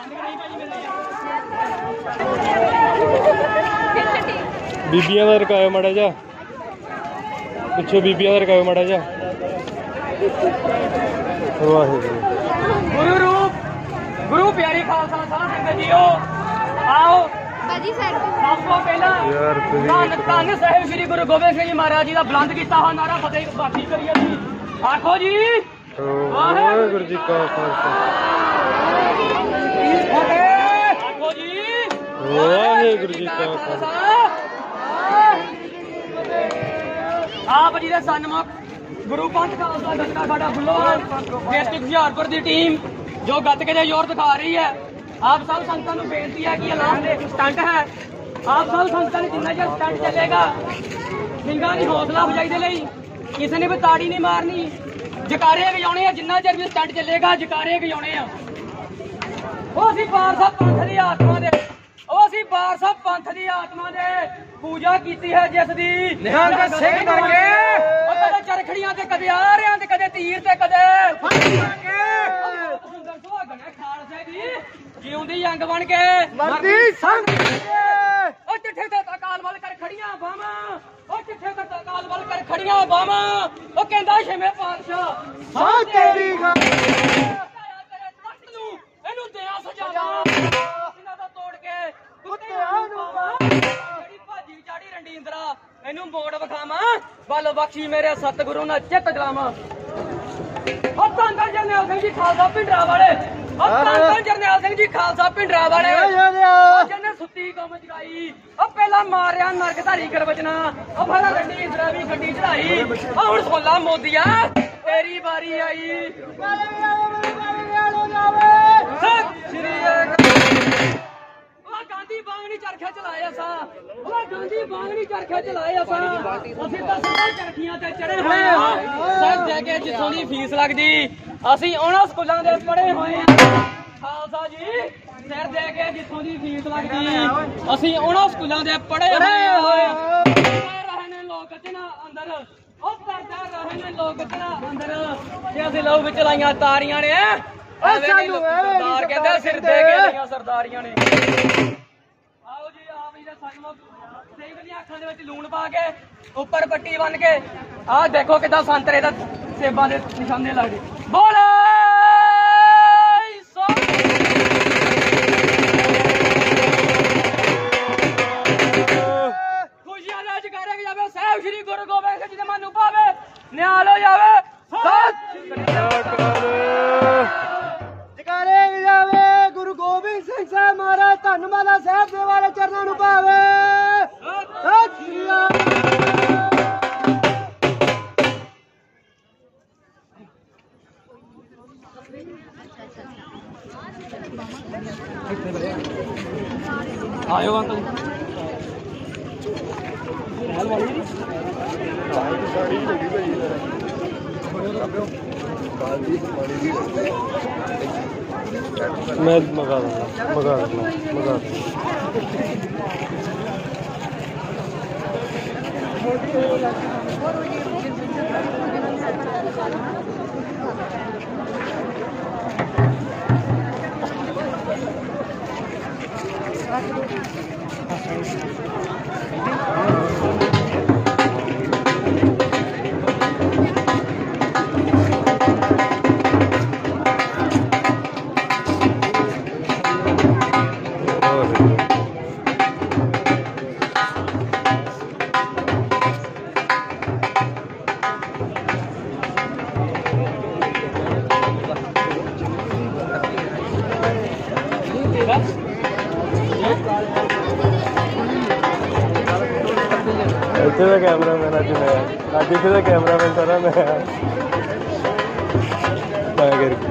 बीबियां दा रकायो माड़ा जा पिछो बीबियां दा रकायो माड़ा जा वाहिगुरू गुरु रूप गुरु प्यारी खालसा साध संगत जीओ आओ बाजी सर सब तो पहला धन धन साहिब श्री गुरु गोबिंद सिंह जी महाराज जी का बुलंद किया हुआ नारा फतेह बाकी करिए जी आखो जी वाहिगुरू जी का खालसा आखो जी वाहिगुरू जी का खालसा आप जी दे सन्मुख गुरु पंथ खालसा गतका साडा बुल्लोवाल डिस्ट्रिक्ट हुशियारपुर की टीम जो गतके दे जोर दिखा रही है आप सब संगतां नूं बेनती है कि ये लास्ट एक स्टंट है आप सब संगतां ने जिन्ना चਿਰ स्टंट चलेगा ਸਿੰਘਾਂ ਦੀ हौसला अफजाई दे लई किसी ने भी ताड़ी नहीं मारनी जकारे वजाने जिन्ना चਿਰ भी स्टंट चलेगा जकारे वजाने आ ਉਹ ਅਸੀਂ ਬਾਰ ਸਾਹਿਬ ਪੰਥ ਦੀ ਆਤਮਾ ਦੇ ਉਹ ਅਸੀਂ ਬਾਰ ਸਾਹਿਬ ਪੰਥ ਦੀ ਆਤਮਾ ਦੇ ਪੂਜਾ ਕੀਤੀ ਹੈ ਜਿਸ ਦੀ ਨਿਹੰਗ ਸਿੰਘ ਕਰਕੇ ਉਹ ਕਦੇ ਚਰਖੜੀਆਂ ਤੇ ਕਦੇ ਆਰਿਆਂ ਤੇ ਕਦੇ ਤੀਰ ਤੇ ਕਦੇ ਫੜਾਂਗੇ ਸੁੰਦਰ ਸੁਹਾਗਣਾ ਖਾਲਸੇ ਦੀ ਜਿਉਂਦੀ ਅੰਗ ਬਣ ਕੇ ਮਰਦੀ ਸੰਗ ਉਹ ਚਿੱਠੇ ਤੇ ਅਕਾਲ ਵੱਲ ਕਰ ਖੜੀਆਂ ਬਾਵਾਂ ਉਹ ਚਿੱਠੇ ਤੇ ਅਕਾਲ ਵੱਲ ਕਰ ਖੜੀਆਂ ਬਾਵਾਂ ਉਹ ਕਹਿੰਦਾ ਛੇਵੇਂ ਪਾਤਸ਼ਾਹ ਹਾਂ ਤੇਰੀ ਗੱਲ ਤੇਰੇ ਤਖਤ ਨੂੰ ਇਹਨੂੰ ਦਿਆਂ ਸਜਾਵਾਂ ਇਹਨਾਂ ਦਾ ਤੋੜ ਕੇ ਕੁੱਤਿਆਂ ਨੂੰ ਜਿਹੜੀ ਭਾਜੀ ਚਾੜੀ ਰੰਡੀਂਦਰਾ ਇਹਨੂੰ ਮੋੜ ਵਿਖਾਵਾਂ ਵੱਲ ਬਖਸ਼ੀ ਮੇਰੇ ਸਤਿਗੁਰੂ ਨਾਲ ਚਿੱਤ ਜਲਾਵਾਂ ਉਹ ਧੰਨ ਜਰਨੈਲ ਸਿੰਘ ਜੀ ਖਾਲਸਾ ਪਿੰਡਰਾ ਵਾਲੇ ਉਹ ਧੰਨ ਜਰਨੈਲ ਸਿੰਘ ਜੀ ਖਾਲਸਾ ਪਿੰਡਰਾ ਵਾਲੇ ਜਿਹਨੇ ਸੁੱਤੀ ਕੌਮ ਜਗਾਈ ਉਹ ਪਹਿਲਾਂ ਮਾਰਿਆ ਨਰਕਧਾਰੀ ਗਰਵਜਨਾ ਉਹ ਫਿਰ ਰੰਡੀਂਦਰਾ ਵੀ ਗੱਡੀ ਚੜਾਈ ਉਹ ਹੁਣ ਸੋਲਾ ਮੋਦੀਆ ਤੇਰੀ ਵਾਰੀ ਆਈ ਸ਼੍ਰੀ ਗਾਂਧੀ ਬਾਂਗਣੀ ਚਰਖੇ ਚਲਾਏ ਅਸਾਂ ਉਹ ਗਾਂਧੀ ਬਾਂਗਣੀ ਚਰਖੇ ਚਲਾਏ ਅਸਾਂ ਅਸੀਂ ਤਾਂ ਸਿੱਧਾ ਚਰਖੀਆਂ ਤੇ ਚੜੇ ਹੋਏ ਆ ਸਭ ਜਗ੍ਹਾ ਜਿੱਥੋਂ ਦੀ ਫੀਸ ਲੱਗਦੀ ਅਸੀਂ ਉਹਨਾਂ ਸਕੂਲਾਂ ਦੇ ਪੜ੍ਹੇ ਹੋਏ ਆ ਖਾਲਸਾ ਜੀ ਸਿਰ ਦੇ ਕੇ ਜਿੱਥੋਂ ਦੀ ਫੀਸ ਲੱਗਦੀ ਅਸੀਂ ਉਹਨਾਂ ਸਕੂਲਾਂ ਦੇ ਪੜ੍ਹੇ ਹੋਏ ਆ ਰਹੇ ਨੇ ਲੋਕ ਜਨਾ ਅੰਦਰ ਉਹ ਕਰਦਾ ਰਹੇ ਨੇ ਲੋਕ ਜਨਾ ਅੰਦਰ ਤੇ ਅਸੀਂ ਲਹੂ ਵਿੱਚ ਲਾਈਆਂ ਤਾਰੀਆਂ ਨੇ ਸਾਨੂੰ ਸਰਦਾਰ ਕਹਿੰਦੇ ਸਿਰ ਦੇ ਕੇ ਲਈਆਂ ਸਰਦਾਰੀਆਂ ਨੇ ਆਓ ਜੀ ਆਪ ਜੀ ਦਾ ਸਨਮੁਖ ਸਿੰਘ ਦੀਆਂ ਅੱਖਾਂ ਦੇ ਵਿੱਚ ਲੂਣ ਪਾ ਕੇ ਉੱਪਰ ਪੱਟੀ ਬੰਨ ਕੇ ਆਹ ਦੇਖੋ ਕਿਦਾਂ ਸੰਤਰੇ ਦਾ ਸੇਬਾਂ ਦੇ ਨਿਸ਼ਾਨੇ ਲੱਗਦੇ ਬੋਲੇ ਖੁਸ਼ੀਆਂ ਦਾ ਜਗਾਰੇ ਜਾਵੇ ਸਾਹਿਬ ਸ਼੍ਰੀ ਗੁਰੂ ਗੋਬਿੰਦ ਸਿੰਘ ਜੀ ਦੇ ਮਨ ਨੂੰ ਪਾਵੇ ਨਿਹਾਲ ਹੋ ਜਾਵੇ ਸਤਿ ਸ਼੍ਰੀ ਅਕਾਲ ਜਗਾਰੇ ਜਾਵੇ ਗੁਰੂ ਗੋਬਿੰਦ ਸਿੰਘ ਸਾਹਿਬ ਮਹਾਰਾਜ ਧੰਨਵਾਲਾ ਸਾਹਿਬ ਦੇ ਵਾਲੇ ਚਰਨਾਂ ਨੂੰ ਪਾਵੇ ਸਤਿ ਸ਼੍ਰੀ ਅਕਾਲ ਆਇਓ ਅੰਕਲ मैं मंगा दूंगा मंगा दूंगा मंगा ਇੱਥੇ ਦਾ ਕੈਮਰਾਮੈਨ ਅੱਜ ਮੈਂ ਅੱਜ ਇੱਥੇ ਦਾ ਕੈਮਰਾਮੈਨ ਸਾਰਾ ਮੈਂ ਤਾਂ ਕਰਕੇ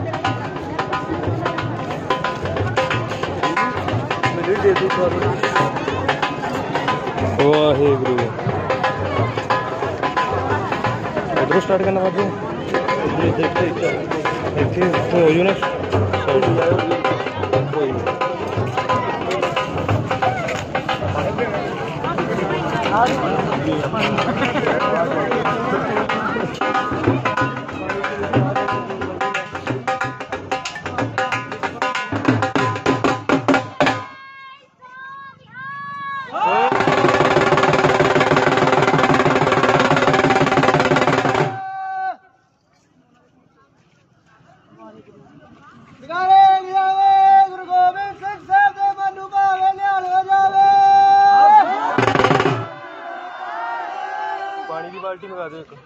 ਵਾਹਿਗੁਰੂ ਉਧਰੋਂ ਸਟਾਰਟ ਕਰਨਾ ਬਾਬੂ ਇੱਥੇ ਹੋ ਜੂ ਨਾ ਕੋਈ लगा दो एक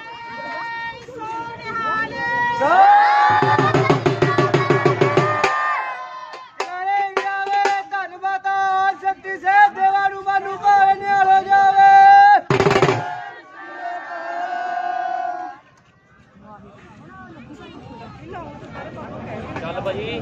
चल भाई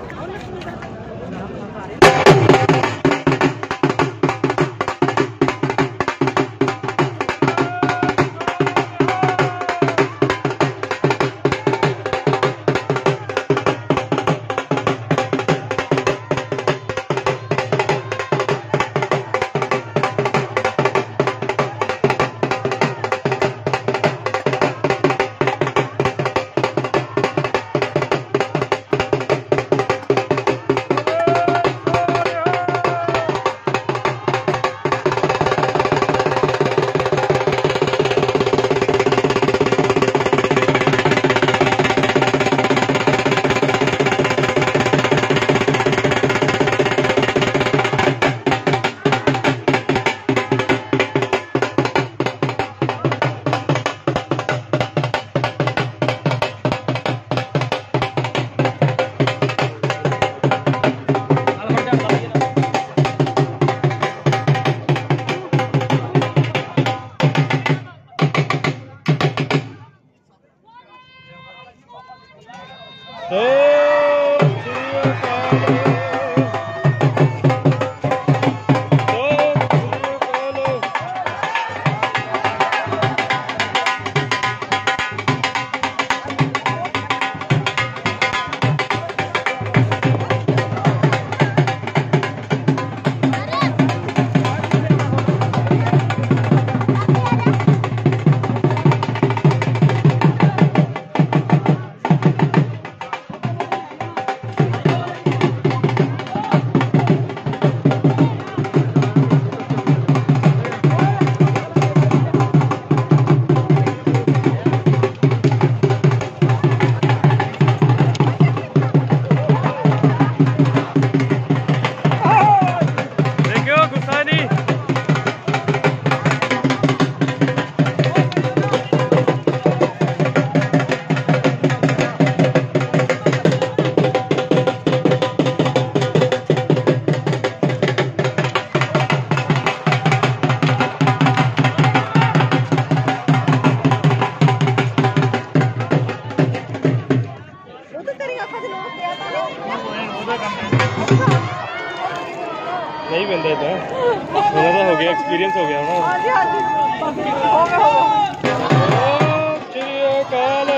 नहीं बंदा इतना ਉਹਨਾਂ ਦਾ ਹੋ ਗਿਆ ਐਕਸਪੀਰੀਅੰਸ ਹੋ ਗਿਆ ਹੁਣ ਹਾਂਜੀ ਹਾਂਜੀ ਹੋ ਗਿਆ ਹੋ ਗਿਆ ਚਿੜੀਆ ਕਾਲ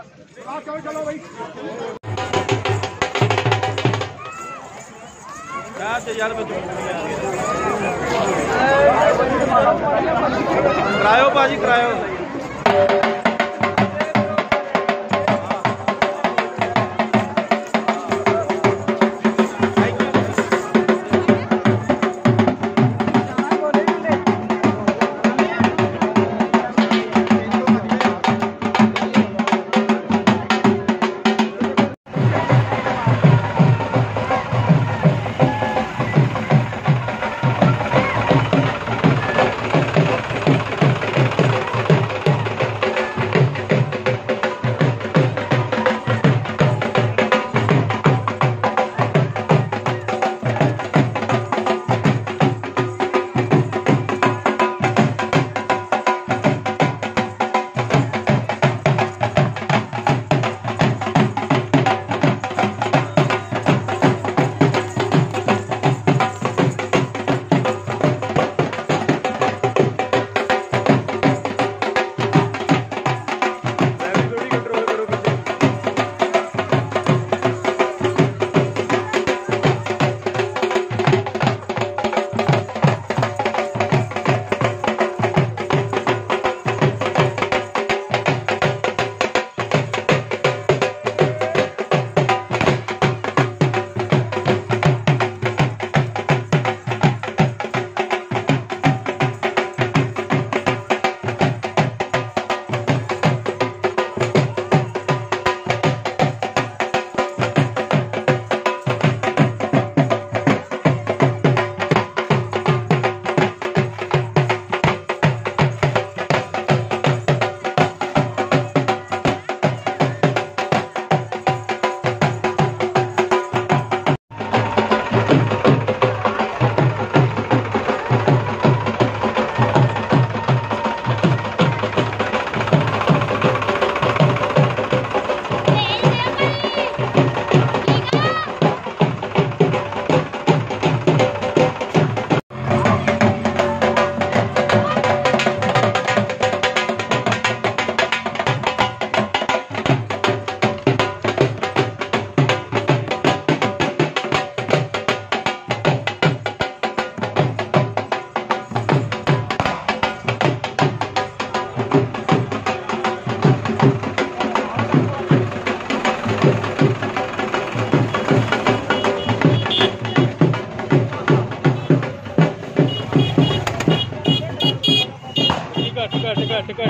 चलो चलो भाई करायो भाजी करायो घट घट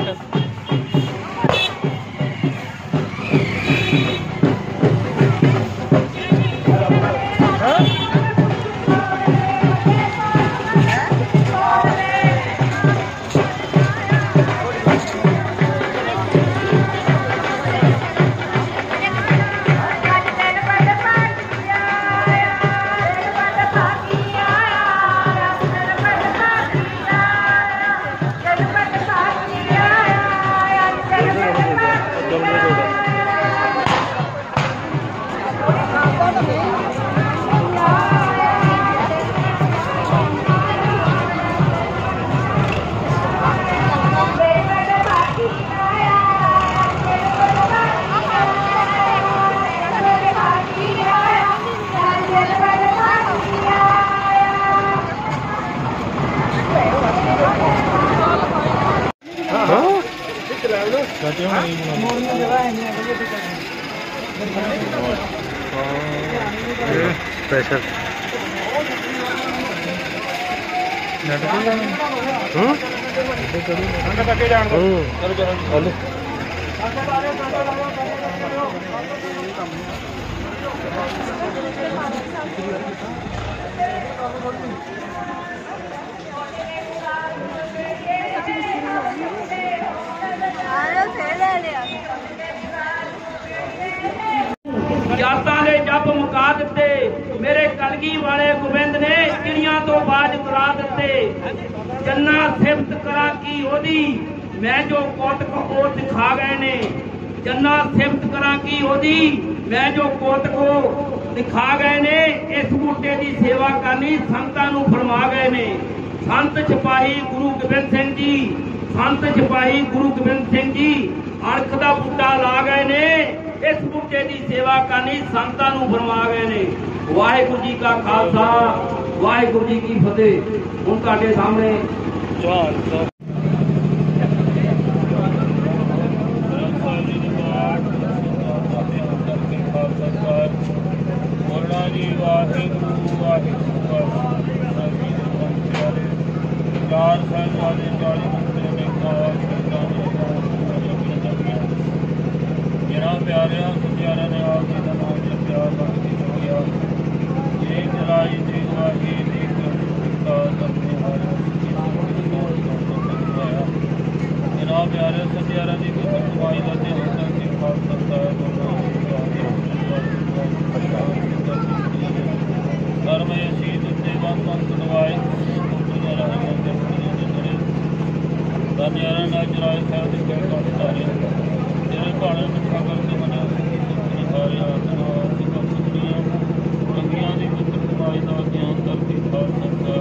प्रेशर यादां दे जप मुका दिते मेरे कलगी वाले गोबिंद ने चिड़ियां तो बाज तुरा दिते जन्ना सिफत करा की ओदी मैं जो कोतक ओ दिखा गए ने जन्ना सिफत करा की ओदी मैं जो कोतक ओ दिखा गए ने इस बूटे की सेवा करनी संतां नूं फरमा गए ने संत सिपाही गुरु गोबिंद सिंह जी संत सिपाही गुरु गोबिंद सिंह जी अणख दा बूटा ला गए ने, इस बूटे की सेवा करनी संतां नूं फरमा गए ने। वाहिगुरू जी का खालसा, वाहिगुरू जी की फतेह। हुण तुहाडे सामने जवान साहब चार साल वाले चाली मंदिर में जिना प्यारे सत्यारा ने आप जी का नाम जपया भक्ति किया एक जलाई देवाही देख अपने हारे जिना प्यारे सत्यारा जी को कमाई का ध्यान करके खास सकता है धर्म शीत सेवा पंथ दवाई धन्यारा नाचराज साहब के कर्मचारी तेरे भाणे मिठा करके मना सारे रंगियां की पुत्र कमाई का ज्ञान करके खास संसार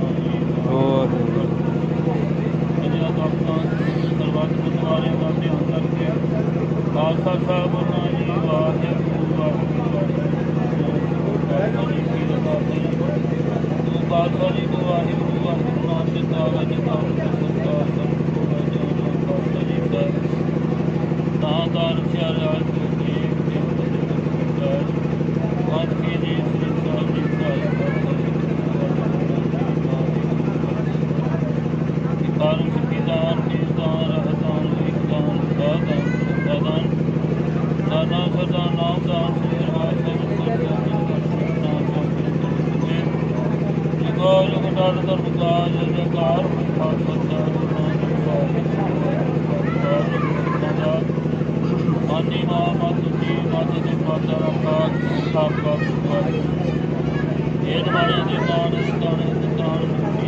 सर्वत गुरुद्वारे का ध्यान करके खालसा साहब बोलना जी वाहिगुरू खालसा जी को वाहिगुरू वाहिगुरू नाम दिता वैसे काम संस्कार दातार श्याल आज के जी कारण सिद्धिदान निदान रहदान विदान दादान दादान दादा सदा नाम दान जुगाड़ धर्मकार जयकार मानी माँ मातु जी माता जी माता रखा आपका ये हमारे जी दान दान दान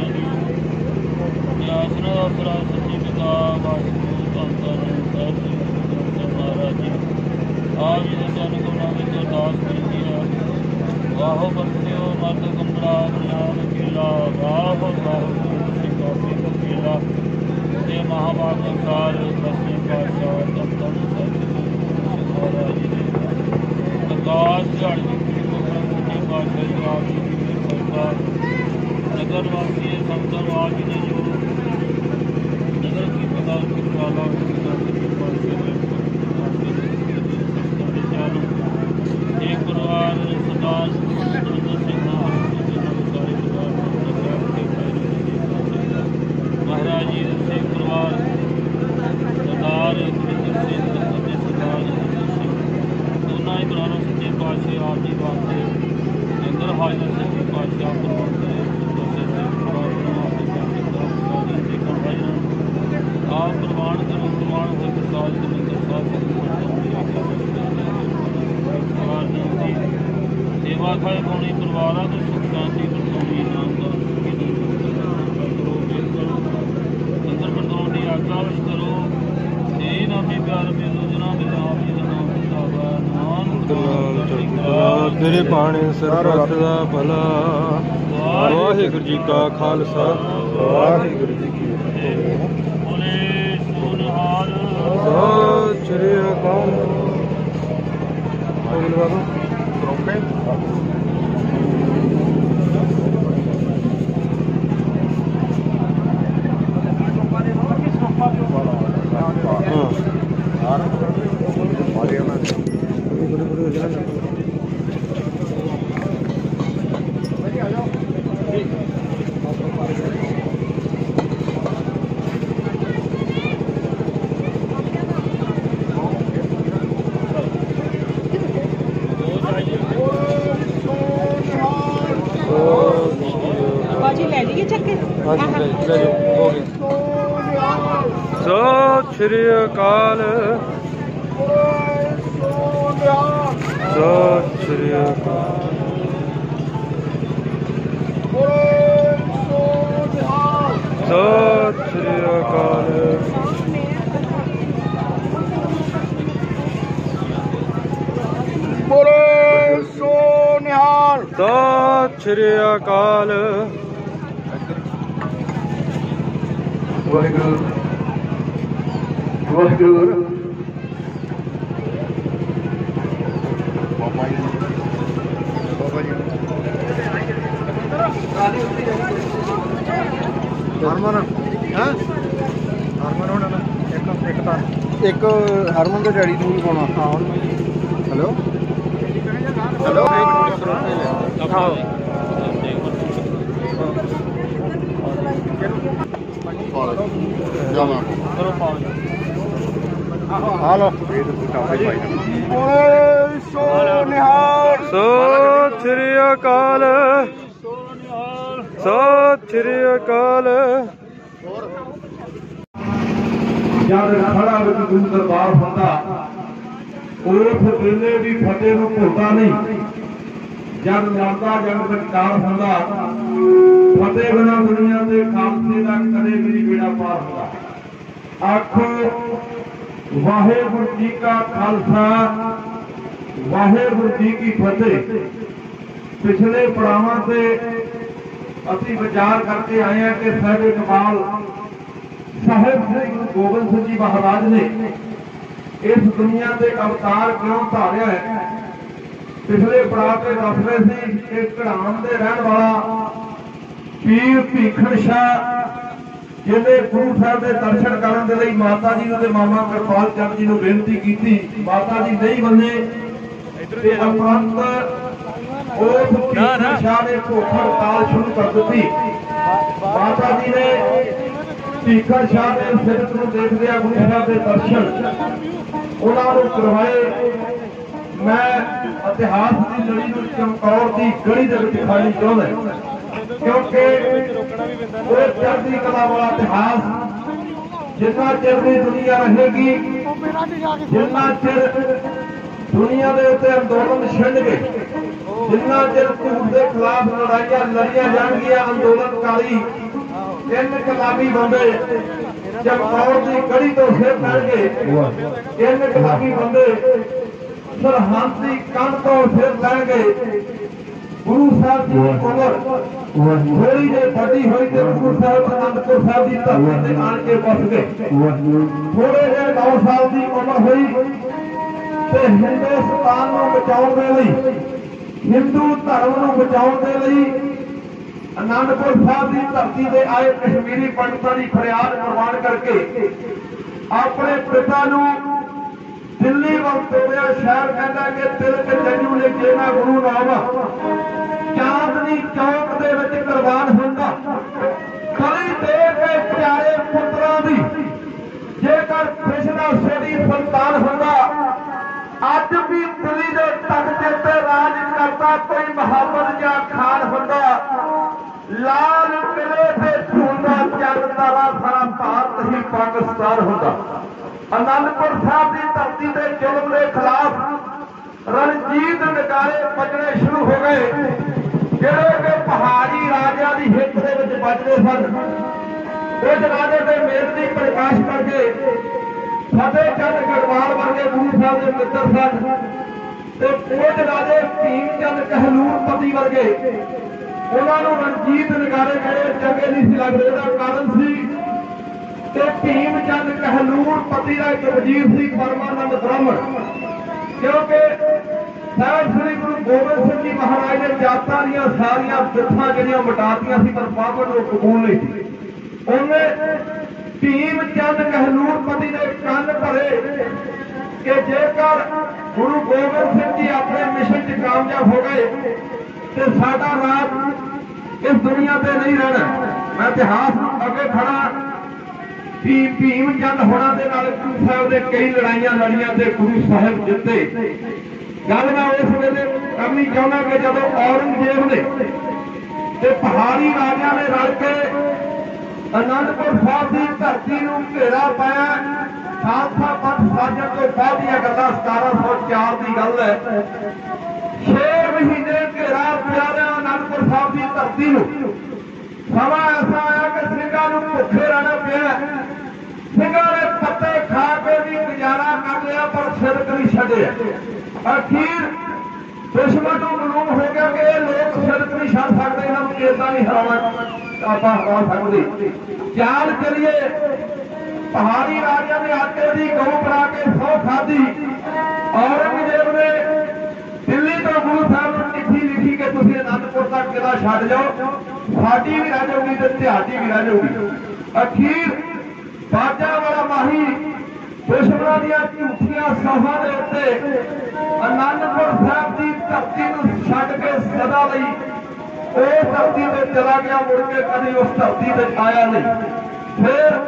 आसना अपरा सच्ची पिता वाहिगुरू धन धन महाराज जी आप जी जन गुणा में अरदास करी है वाहो बरसियो मर्द कंबड़ा बलियान केला वाहो वाहो काफी कपीला ते महाभागवकार दसवें पातशाह धन धन महाराज जी ने प्रकाश झाड़ जी की सच्ची पातशाह जवाब जी की सरकार नगर वासी संतन आप जी ने जो नगर की प्रधान शिक्षाला एक परिवार सरदार महाराज जी सिंह परिवार सरदार सरदार दोनों ही पुराना सच्चे पातशाह आप जी वास्ते लंगर हाजिर सच्चे पातशाह आप प्रमाण करो प्रमाण हो प्रसाद दमिंदर साहब सेवा खाए पानी परिवार के सुख शांति बरसानी नामदार लंगर बरताउन की आज्ञा विश करो यही नामी प्यार मिलो जना मिला आप जी का नाम दिता तेरे पाने सरबत दा भला वाहिगुरू जी का खालसा वाहिगुरू जी की सत श्री अकाल सत श्री अकाल सत श्री अकाल सत श्री अकाल बोलो सो निहाल सत श्री अकाल वाहिगुरू वाहिगुरू ਹਰਮਨ ਹਾਂ ਹਰਮਨ ਹੋਣਾ ਨਾ ਇੱਕ ਇੱਕ ਤਾਂ ਇੱਕ ਹਰਮਨ ਦੇ ਡੈਡੀ ਨੂੰ ਵੀ ਪਾਉਣਾ ਹਾਂ ਹੁਣ ਹੈਲੋ ਹੈਲੋ ਆਹੋ ਜਾਵਾਂ ਹਾਲੋ ਓਏ ਸੋ ਨਿਹਾਲ ਸਤਿ ਸ੍ਰੀ ਅਕਾਲ ਸਤਿ ਸ੍ਰੀ ਅਕਾਲ ਜਦ ਖੜਾ ਵਿੱਚ ਗੁਰੂ ਦਰਬਾਰ ਹੁੰਦਾ ਉਸ ਵੇਲੇ ਵੀ ਫਤਿਹ ਨੂੰ ਭੁੱਲਦਾ ਨਹੀਂ ਜਦ ਲੜਦਾ ਜਦ ਵਿਚਾਰ ਹੁੰਦਾ ਫਤਿਹ ਬਿਨਾਂ ਦੁਨੀਆ ਦੇ ਖਾਲਸੇ ਦਾ ਕਦੇ ਵੀ ਨਹੀਂ ਬੇੜਾ ਪਾਰ ਹੁੰਦਾ ਆਖੋ ਵਾਹਿਗੁਰੂ ਜੀ ਕਾ ਖਾਲਸਾ ਵਾਹਿਗੁਰੂ ਜੀ ਕੀ ਫਤਿਹ ਪਿਛਲੇ ਪੜਾਵਾਂ ਤੇ ਅਸੀਂ ਵਿਚਾਰ ਕਰਕੇ ਆਏ ਹਾਂ ਕਿ ਸਾਹਿਬ ਕਮਾਲ ਸਾਹਿਬ ਸ੍ਰੀ ਗੁਰੂ ਗੋਬਿੰਦ ਸਿੰਘ ਜੀ ਮਹਾਰਾਜ ਨੇ ਇਸ ਦੁਨੀਆ ਦੇ ਅਵਤਾਰ ਕਿਉਂ ਧਾਰਿਆ ਹੈ ਪਿਛਲੇ ਪੜਾਅ ਤੇ ਦੱਸ ਰਹੇ ਸੀ ਕਿ ਘੜਾਮ ਦੇ ਰਹਿਣ ਵਾਲਾ ਪੀਰ ਭੀਖਣ ਸ਼ਾਹ ਜਿਹਨੇ ਗੁਰੂ ਸਾਹਿਬ ਦੇ ਦਰਸ਼ਨ ਕਰਨ ਦੇ ਲਈ ਮਾਤਾ ਜੀ ਨੂੰ ਤੇ ਮਾਮਾ ਕਿਰਪਾਲ ਚੰਦ ਜੀ ਨੂੰ ਬੇਨਤੀ ਕੀਤੀ ਮਾਤਾ ਜੀ ਨਹੀਂ ਮੰਨੇ ਤੇ ਉਪਰੰਤ ਉਸ ਭੀਖਣ ਸ਼ਾਹ ਨੇ ਭੁੱਖ ਹੜਤਾਲ ਸ਼ੁਰੂ ਕਰ ਦਿੱਤੀ ਮਾਤਾ ਜੀ ਨੇ ਭੀਖਣ ਸ਼ਾਹ ਦੇ ਸਿਰਤ ਨੂੰ ਦੇਖਦਿਆਂ ਗੁਰੂ ਸਾਹਿਬ ਦੇ ਦਰਸ਼ਨ ਉਹਨਾਂ ਨੂੰ ਕਰਵਾਏ ਮੈਂ ਇਤਿਹਾਸ ਦੀ ਲੜੀ ਨੂੰ ਚਮਕੌਰ ਦੀ ਗੜੀ ਦੇ ਵਿੱਚ ਖਾਣੀ ਚਾਹੁੰਦਾ ਕਿਉਂਕਿ ਉਹ ਚੜ੍ਹਦੀ ਕਲਾ ਵਾਲਾ ਇਤਿਹਾਸ ਜਿੰਨਾ ਚਿਰ ਦੀ ਦੁਨੀਆ ਰਹੇਗੀ ਜਿੰਨਾ ਚਿਰ ਦੁਨੀਆ ਦੇ ਉੱਤੇ ਅੰਦੋਲਨ ਛਿੜਨਗੇ ਜਿੰਨਾ ਚਿਰ ਝੂਠ ਦੇ ਖਿਲਾਫ ਲੜਾਈਆਂ ਲੜੀਆਂ ਜਾਣਗੀਆਂ ਅੰਦੋਲਨਕਾਰੀ ਇਨਕਲਾਬੀ ਬੰਦੇ ਚਮਕੌਰ ਦੀ ਗੜੀ ਤੋਂ ਸਿਰ ਲੈਣਗੇ ਇਨਕਲਾਬੀ ਬੰਦੇ ਸਰਹੰਦ ਦੀ ਕੰਧ ਤੋਂ ਸਿਰ ਲੈਣਗੇ ਗੁਰੂ ਸਾਹਿਬ ਦੀ ਉਮਰ ਥੋੜੀ ਜਿਹੀ ਵੱਡੀ ਹੋਈ ਤੇ ਗੁਰੂ ਸਾਹਿਬ ਅਨੰਦਪੁਰ ਸਾਹਿਬ ਦੀ ਧਰਤੀ ਤੇ ਆਣ ਕੇ ਵਸ ਗਏ ਥੋੜੇ ਜਿਹੇ ਨੌ ਸਾਲ ਦੀ ਉਮਰ ਹੋਈ ਤੇ ਹਿੰਦੁਸਤਾਨ ਨੂੰ ਬਚਾਉਣ ਦੇ ਲਈ ਹਿੰਦੂ ਧਰਮ ਨੂੰ ਬਚਾਉਣ ਦੇ ਲਈ ਅਨੰਦਪੁਰ ਸਾਹਿਬ ਦੀ ਧਰਤੀ ਤੇ ਆਏ ਕਸ਼ਮੀਰੀ ਪੰਡਤਾਂ ਦੀ ਫਰਿਆਦ ਪ੍ਰਵਾਨ ਕਰਕੇ ਆਪਣੇ ਪਿਤਾ ਨੂੰ ਦਿੱਲੀ ਵੱਲ ਤੋਰਿਆ ਸ਼ਹਿਰ ਕਹਿੰਦਾ ਕਿ ਤਿਲਕ ਜੰਜੂ ਨੇ ਕਿਹਾ ਗੁਰੂ ਨਾਮ ਚਾਂਦਨੀ ਚੌਕ ਦੇ ਵਿੱਚ ਕੁਰਬਾਨ ਹੁੰਦਾ ਬਲੀ ਦੇ ਕੇ ਪਿਆਰੇ ਪੁੱਤਰਾਂ ਦੀ ਜੇਕਰ ਕ੍ਰਿਸ਼ਨਾ ਸੋਢੀ ਸੰਤਾਨ ਹੁੰਦਾ ਅੱਜ ਵੀ ਦਿੱਲੀ ਦੇ ਤਖਤ ਤੇ ਰਾਜ ਕਰਦਾ ਕੋਈ ਮੁਹੰਮਦ ਜਾਂ ਖਾਨ ਹੁੰਦਾ ਲਾਲ ਕਿਲੇ ਤੇ ਝੂਲਦਾ ਚੰਦ ਤਾਰਾ ਸਾਰਾ ਭਾਰਤ ਹੀ ਪਾਕਿਸਤਾਨ ਹੁੰਦਾ ਅਨੰਦਪੁਰ ਸਾਹਿਬ ਦੀ ਧਰਤੀ ਤੇ ਜ਼ੁਲਮ ਦੇ ਖਿਲਾਫ ਰਣਜੀਤ ਨਗਾਰੇ ਵੱਜਣੇ ਸ਼ੁਰੂ ਹੋ ਗਏ ਜਿਹੜੇ ਕਿ ਪਹਾੜੀ ਰਾਜਿਆਂ ਦੀ ਹਿੱਕ ਦੇ ਵਿੱਚ ਵੱਜਦੇ ਸਨ ਕੁਝ ਰਾਜੇ ਦੇ ਮੇਲ ਦੀ ਪ੍ਰਕਾਸ਼ ਕਰਕੇ ਫਤਿਹ ਚੰਦ ਗੜਵਾਲ ਵਰਗੇ ਗੁਰੂ ਸਾਹਿਬ ਦੇ ਮਿੱਤਰ ਸਨ ਤੇ ਕੁਝ ਰਾਜੇ ਭੀਮ ਚੰਦ ਕਹਲੂਰਪਤੀ ਵਰਗੇ ਉਹਨਾਂ ਨੂੰ ਰਣਜੀਤ ਨਗਾਰੇ ਜਿਹੜੇ ਚੰਗੇ ਨਹੀਂ ਸੀ ਲੱਗਦੇ ਇਹਦਾ ਕਾਰਨ ਸੀ ਕਿ ਭੀਮ ਚੰਦ ਕਹਲੂਰਪਤੀ ਦਾ ਇੱਕ ਵਜ਼ੀਰ ਸੀ ਪਰਮਾਨੰਦ ਬ੍ਰਾਹਮਣ ਕਿਉਂਕਿ ਸਾਹਿਬ ਸ੍ਰੀ ਗੁਰੂ ਗੋਬਿੰਦ ਸਿੰਘ ਜੀ ਮਹਾਰਾਜ ਨੇ ਜਾਤਾਂ ਦੀਆਂ ਸਾਰੀਆਂ ਬਿਰਥਾਂ ਜਿਹੜੀਆਂ ਮਿਟਾਤੀਆਂ ਸੀ ਪਰ ਬਾਬਰ ਨੂੰ ਕਬੂਲ ਨਹੀਂ ਸੀ ਉਹਨੇ ਭੀਮ ਚੰਦ ਕਹਲੂਰਪਤੀ ਦੇ ਕੰਨ ਭਰੇ ਕਿ ਜੇਕਰ ਗੁਰੂ ਗੋਬਿੰਦ ਸਿੰਘ ਜੀ ਆਪਣੇ ਮਿਸ਼ਨ 'ਚ ਕਾਮਯਾਬ ਹੋ ਗਏ ਤੇ ਸਾਡਾ ਰਾਜ ਇਸ ਦੁਨੀਆ ਤੇ ਨਹੀਂ ਰਹਿਣਾ ਮੈਂ ਇਤਿਹਾਸ ਨੂੰ ਅੱਗੇ ਖੜਾ ਭੀਮ ਭੀਮ ਚੰਦ ਹੋਰਾਂ ਦੇ ਨਾਲ ਗੁਰੂ ਸਾਹਿਬ ਦੇ ਕਈ ਲੜਾਈਆਂ ਲੜੀਆਂ ਤੇ ਗੁਰੂ ਸਾਹਿਬ ਜਿੱਤੇ ਗੱਲ ਮੈਂ ਉਸ ਵੇਲੇ ਕਰਨੀ ਚਾਹੁੰਦਾ ਕਿ ਜਦੋਂ ਔਰੰਗਜ਼ੇਬ ਨੇ ਤੇ ਪਹਾੜੀ ਰਾਜਿਆਂ ਨੇ ਰਲ ਕੇ ਅਨੰਦਪੁਰ ਸਾਹਿਬ ਦੀ ਧਰਤੀ ਨੂੰ ਘੇਰਾ ਪਾਇਆ ਖਾਲਸਾ ਪੰਥ ਸਾਜਣ ਤੋਂ ਬਾਅਦ ਦੀਆਂ ਗੱਲਾਂ ਸਤਾਰਾਂ ਸੌ ਚਾਰ ਦੀ ਗੱਲ ਹੈ ਛੇ ਮਹੀਨੇ ਘੇਰਾ ਪਿਆ ਰਿਹਾ ਅਨੰਦਪੁਰ ਸਾਹਿਬ ਦੀ ਧਰਤੀ ਨੂੰ ਸਮਾਂ ਐਸਾ ਆਇਆ ਕਿ ਸਿੰਘਾਂ ਨੂੰ ਭੁੱਖੇ ਰਹਿਣਾ ਪਿਆ ਸਿੰਘਾਂ ਨੇ ਪੱਤੇ ਖਾ ਕੇ ਵੀ ਗੁਜ਼ਾਰਾ ਕਰ ਲਿਆ ਪਰ ਸਿਰਕ ਨਹੀਂ ਛੱਡਿਆ ਅਖੀਰ ਦੁਸ਼ਮਣ ਨੂੰ ਮਾਲੂਮ ਹੋ ਗਿਆ ਕਿ ਇਹ ਲੋਕ ਸਿਰਕ ਨਹੀਂ ਛੱਡ ਸਕਦੇ ਇਹਨਾਂ ਨੂੰ ਏਦਾਂ ਨਹੀਂ ਹਰਾਉਣਾ ਆਪਾਂ ਹਰਾ ਸਕਦੇ ਚਾਲ ਕਰੀਏ ਪਹਾੜੀ ਰਾਜਿਆਂ ਨੇ ਆਟੇ ਦੀ ਗਊ ਬਣਾ ਕੇ ਸਹੁੰ ਖਾਧੀ ਔਰੰਗਜ਼ੇਬ ਨੇ ਦਿੱਲੀ ਤੋਂ ਗੁਰੂ ਸਾਹਿਬ ਨੂੰ ਚਿੱਠੀ ਲਿਖੀ ਕਿ ਤੁਸੀਂ ਅਨੰਦਪੁਰ ਤੱਕ ਕਿਲਾ ਛੱਡ ਜਾਓ साडी भी रह जाऊगी तो त्यागी भी रह जाऊगी। अखीर बाजा वाला माही दुश्मनों दियां झूठियां सौहां दे उत्ते आनंदपुर साहब की धरती नूं छड्ड के सदा लई उस धरती ते चला गया, मुड़ के कभी उस धरती ते आया नहीं। फिर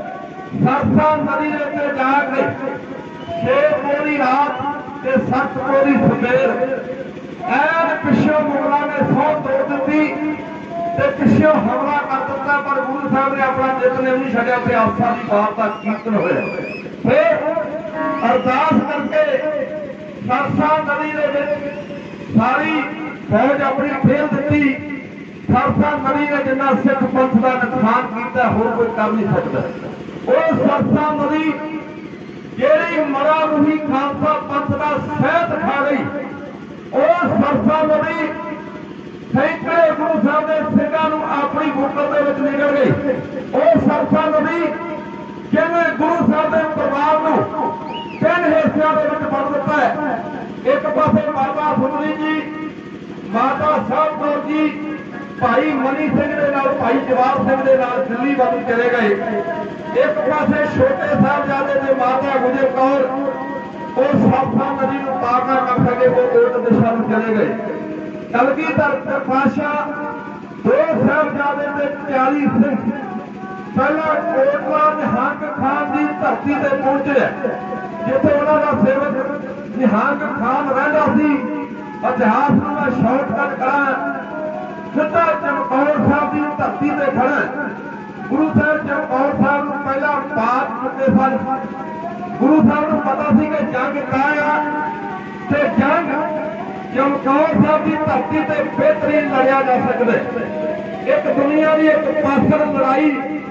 सरसा नदी के उत्ते जाके छे पूरी रात ते सत्त पूरी सवेर ऐन पिछों मुगलों ने सौ तोड़ दी ते पिछों हमला कर दिता, पर गुरु साहब ने अपना जित ने नहीं छड्या ते आस्था की बात का कीर्तन होया। फिर अरदास करके सरसा नदी दे विच सारी फौज अपनी फेर दी। सरसा नदी ने जिन्ना सिख पंथ का नुकसान किया होर कोई कर नहीं सकता। वो सरसा नदी जेड़ी मरा मुही खालसा पंथ का सहत खा गई, वो सरसा नदी सैकड़े गुरु साहब के सिखों अपनी बुकल के निकल गई। वो सरसा नदी जिन्हें गुरु साहब के परिवार को तीन हिस्सों के बन दिता है। एक पासे बाबा सुंदरी जी, माता साहब कौर जी, भाई मनी सिंह के नाल भाई जवाहर सिंह के नाल दिल्ली वाल चले गए। एक पासे छोटे साहबजादे ने माता गुजर कौर वो सरसा नदी को पार ना कर सके, वो उल्ट दिशा में चले गए। कलगीधर पातशाह दो साहबजादे ने चालीस सिंह पहला कोटला निहंग खान की धरती से पहुंचे, जिथे उन्होंने सेवक निहंग खान रहा सी। इतिहास में मैं शॉर्टकट करा, सीधा चमकौर साहब की धरती से खड़ा। गुरु साहब चमकौर साहब को पहला बात चुके सन। गुरु साहब को पता सी कि जंग काया ते जंग चमकौर साहब की धरती से बेहतरीन लड़िया जा सकता। एक दुनिया की एक पासर लड़ाई,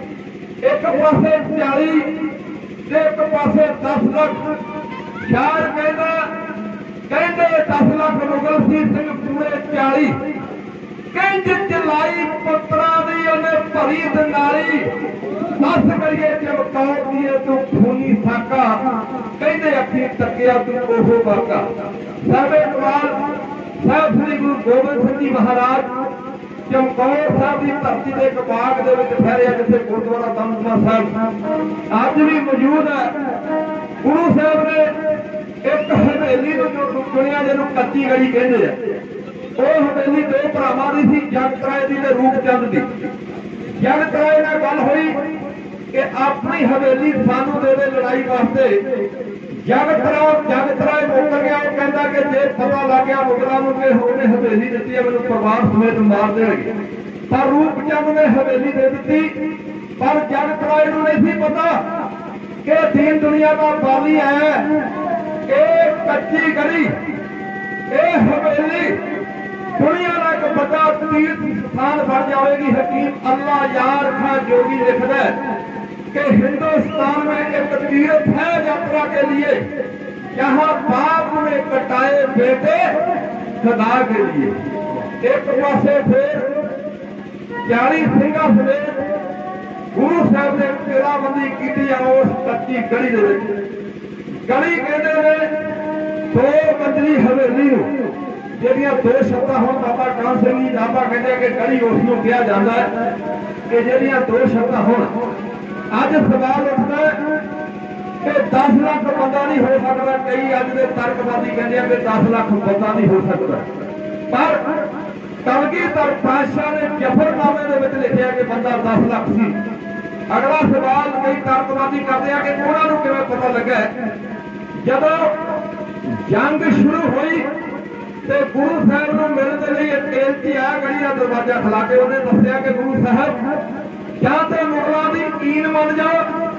एक पासे चाली एक पासे दस लख चार कहना कहते दस लख मुगल सी सिंह पूरे चाली कंज चलाई पुत्रा दी उन्हें भरी दंगाली दस करिए चमकौर दिए तू खूनी साका कहते अखी तकिया तू ओहो बाका। साहबे कमाल साहब श्री गुरु गोबिंद सिंह जी महाराज चमकौर साहब की धरती के एक बाग के ठहरे जिसे गुरुद्वारा दमदमा साहब अज भी मौजूद है। गुरु साहब ने एक हवेली जो चुनिया जिन्हों कच्ची गली कहते हैं, वो हवेली दो भरावां दी सी, जगत राय दी ते रूपचंद दी। जगत राय नाल गल हुई कि अपनी हवेली सानू दे दे लड़ाई वास्ते। जगत राय जगत राय मुकर गया, वो कहता कि जे पता लग गया मुगलों को कि उन्हें हवेली दी है, मैंने परिवार समेत मार देंगे। पर रूपचंद ने हवेली दे दी, पर जगत राय को नहीं सी पता कि दीन दुनिया का बाली है। एक कच्ची गली, ये हवेली दुनिया का एक बड़ा तीर्थ स्थान बन जाएगी। हकीम अल्लाह यार खां जोगी लिखता है कि हिंदुस्तान में एक तीर्थ है यात्रा के लिए, यहाँ बाप ने कटाए बेटे सदा के लिए। एक पासे फिर चालीस सिंगा समेत गुरु साहब ने घेराबंदी की उस कच्ची गली के। गली कहते हैं दो मंजिली हवेली ਜਿਹੜੀਆਂ दो शब्द ਹੁਣ बाबा कान सिंह जी नाभा कहते कि गली उसनों कहा जाता है कि ਜਿਹੜੀਆਂ दो शब्द ਹੁਣ ਅੱਜ सवाल उठता है कि दस लाख बंदा नहीं हो सकता। कई अज के तर्कवादी कहते हैं कि दस लाख बंदा नहीं हो सकता, पर कलगीधर पातशाह ने जफरनामे ਦੇ ਵਿੱਚ लिखा कि बंदा दस लाख ਸੀ। अगला सवाल कई तर्कवादी करते हैं कि उन्होंने किवें पता लगा जदों जंग शुरू हुई तो गुरु साहब को मिलने लिए तेलची आ गली का दरवाजा खिला के उन्हें दसिया कि गुरु साहब या तो मुगलों की कीन मन जाओ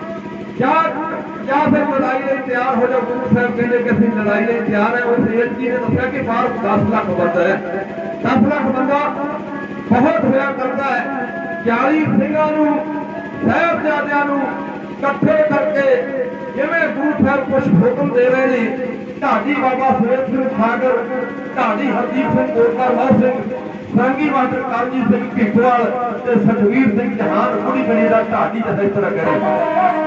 या या फिर लड़ाई लिए तैयार हो जाओ। गुरु साहब कहते कि असं लड़ाई लिए तैयार है। उस तेलची ने दसिया कि बाहर दस लाख बंदा है, दस लाख बंदा बहुत होया करता है। चालीस सिंहों साहबजादियों इकट्ठे करके जिवें गुरु साहब कुछ हुक्म दे रहे हैं, ढाडी बाबा सुरेश सिंह सागर, ढाडी हरदीप सिंह कोटला लाह सिंह, सांगी मास्टर करमजीत सिंह भिखवाल ते सतवीर सिंह जहान कुड़ी गली का ढाडी जैसा इस तरह करे।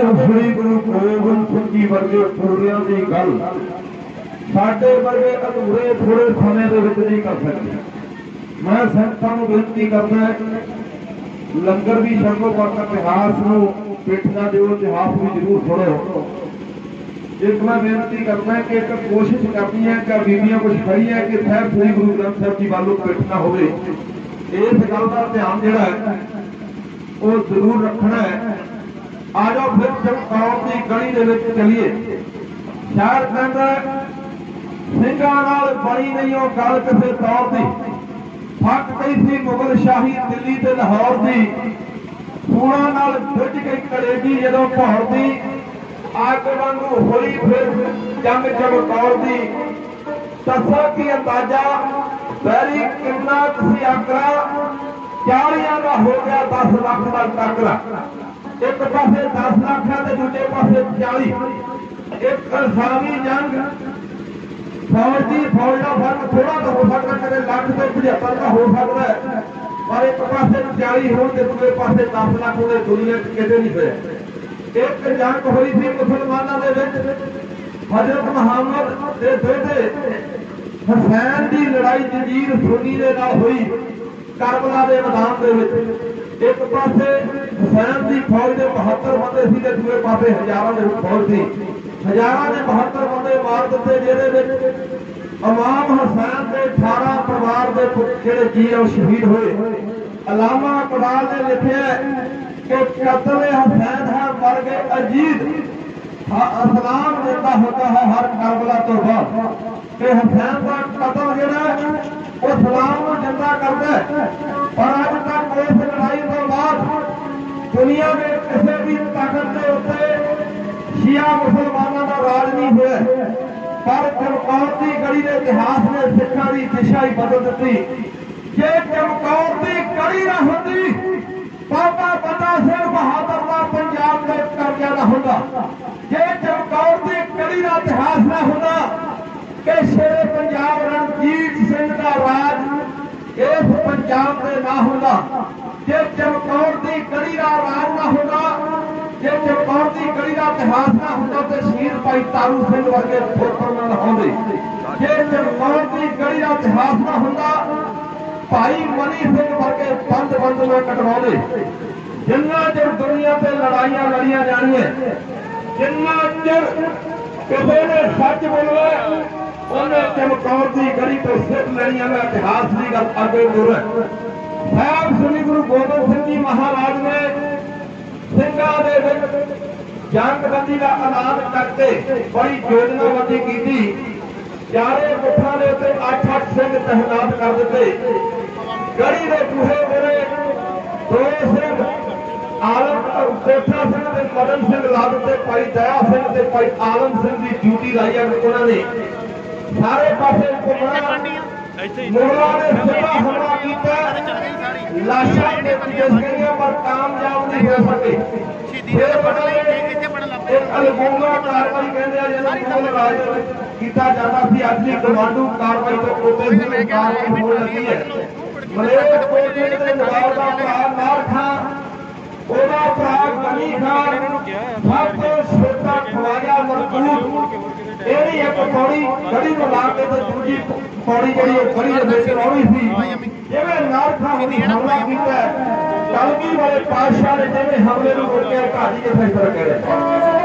श्री गुरु गोबिंद सिंह जी वर्गे पूरियां की गल साडे वर्गे अधूरे थोड़े समय दे विच नहीं कर सकते। मैं संगतां नूं बेनती करदा लंगर भी छको पर इतिहास नूं पेठना दिओ, इतिहास भी जरूर सुणो। एक मैं बेनती करना कि एक कोशिश करनी है कि बीबियां कुछ खड़ी है कि साहब श्री गुरु ग्रंथ साहब जी वालों बैठना हो, इस गल का ध्यान जिहड़ा है वो जरूर रखना है। आ जाओ फिर चमकौर की गली दे विच चलिए। शायर कहंदा ਸਿੰਘਾਂ नाल बनी नहीं हो गल किसी तौर की, फक गई थी मुगल शाही दिल्ली ते लाहौर की, सूणा नाल बुझ गई कलेजी जदों भौर की, आग वांगू होई फिर जंग चमकौर की, दसो की अंदाजा बैरी किन्ना तुसी आकरा, चालियां का हो गया दस लाख का टाकरा। एक पासे दस लाख है तो दूजे पासे चाली, एक इंसानी जंग फौज की फौज का फर्क थोड़ा तो हो सकता है, लख तो पचहत्तर का हो सकता है, पर एक पासे चाली हो दूसरे पासे दस लाख हो दुनिया किते नहीं होया। एक जंग हुई थी मुसलमानों के हजरत मुहम्मद के बेटे हुसैन की लड़ाई जंजीर सुन्नी के नाल हुई करबला के मैदान के विच। एक पासे हुसैन की फौज के बहत्तर बंदे सी, दूसरे पासे हजारों की फौज थी, हजारों ने बहत्तर बंदे मार दिते, जिहदे इमाम हुसैन के अठारह परिवार के जिहड़े जी शहीद हुए। अलामा इकबाल ने लिखिया कि कत्ल हुसैन है मर गए अजीज, इस्लाम जिंदा होता है हर करबला तो बाद। कि हुसैन का कत्ल जिहड़ा वो इस्लाम को जिंदा करता है। पर अज तक इस लड़ाई तो बाद दुनिया में किसी भी ताकत के उत्ते शिया मुसलमानों का राज नहीं हुआ, पर चमकौर की गढ़ी के इतिहास ने सिखा की दिशा ही बदल दी। जे चमकौर की गढ़ी ना होती, बाबा बंदा सिंह बहादुर का पंजाब में कब्जा ना होता। जे चमकौर की गढ़ी का इतिहास ना होता कि शेरे पंजाब रणजीत सिंह का राज इस पंजाब में ना होता। जे चमकौर की गढ़ी का राज ना होता, जे चमकौर की गढ़ी का इतिहास ना होता तो शहीद भाई तारू सिंह वर्गे ठोकर न होंदे। जे चमकौर की गढ़ी का इतिहास ना होता, भाई मनी सिंह वर्गे बंद बंद न कटवाते। जिन्ना चिर दुनिया से लड़ाइयां लड़िया जानिया, जिन्ना चिर किसी ने सच बोलना उन्हें चमकौर की गढ़ी तो सिर्फ लड़िया का इतिहास की गल अगे दूर है। साहब श्री गुरु गोबिंद सिंह जी महाराज ने ਸਿੰਘਾਂ ਦੇ ਵਿੱਚ ਜੰਗਬੰਦੀ ਦਾ ਐਲਾਨ ਕਰਕੇ ਬੜੀ ਯੋਜਨਾਬੰਦੀ ਕੀਤੀ। ਚਾਰੇ ਮੁੱਠਾਂ ਦੇ ਉੱਤੇ ਅੱਠ ਅੱਠ ਸਿੰਘ ਤੈਨਾਤ ਕਰ ਦਿੱਤੇ। ਗੜੀ ਦੇ ਬੂਹੇ ਮੇਰੇ ਦੋ ਸਿੰਘ ਆਲਮ ਕੋਠਾ ਸਿੰਘ ਤੇ ਮਦਨ ਸਿੰਘ ਲਾ ਦਿੱਤੇ। ਭਾਈ ਦਇਆ ਸਿੰਘ ਤੇ ਭਾਈ ਆਲਮ ਸਿੰਘ ਦੀ ਡਿਊਟੀ ਲਾਈ ਆ ਉਹਨਾਂ ਨੇ। ਸਾਰੇ ਪਾਸੇ ਘੁੰਮਣਾ, ਮੁਗਲਾਂ ਨੇ ਸਿੱਧਾ ਹਮਲਾ ਕੀਤਾ, लाशा पर कामयाब नहीं हो सके। एक अलगूंगा कार्रवाई कहते राज किया जाता थी, अज की कमांडो कार्रवाई तो कार्रवाई हो रही है। मलेरकोटले के नवाब का भरा नार खां, ओदा भरा गनी खान, सब तो छोटा ख्वाजा मरकूब, ये भी एक पौड़ी गड़ी में ला के तो दूजी पौड़ी जी गड़ी लेकर आनी थी। जिवें नार खां हमला किया, कलगी वाले पातशाह ने जिवें हमले को रोकिया, घाटी के फैसला करे।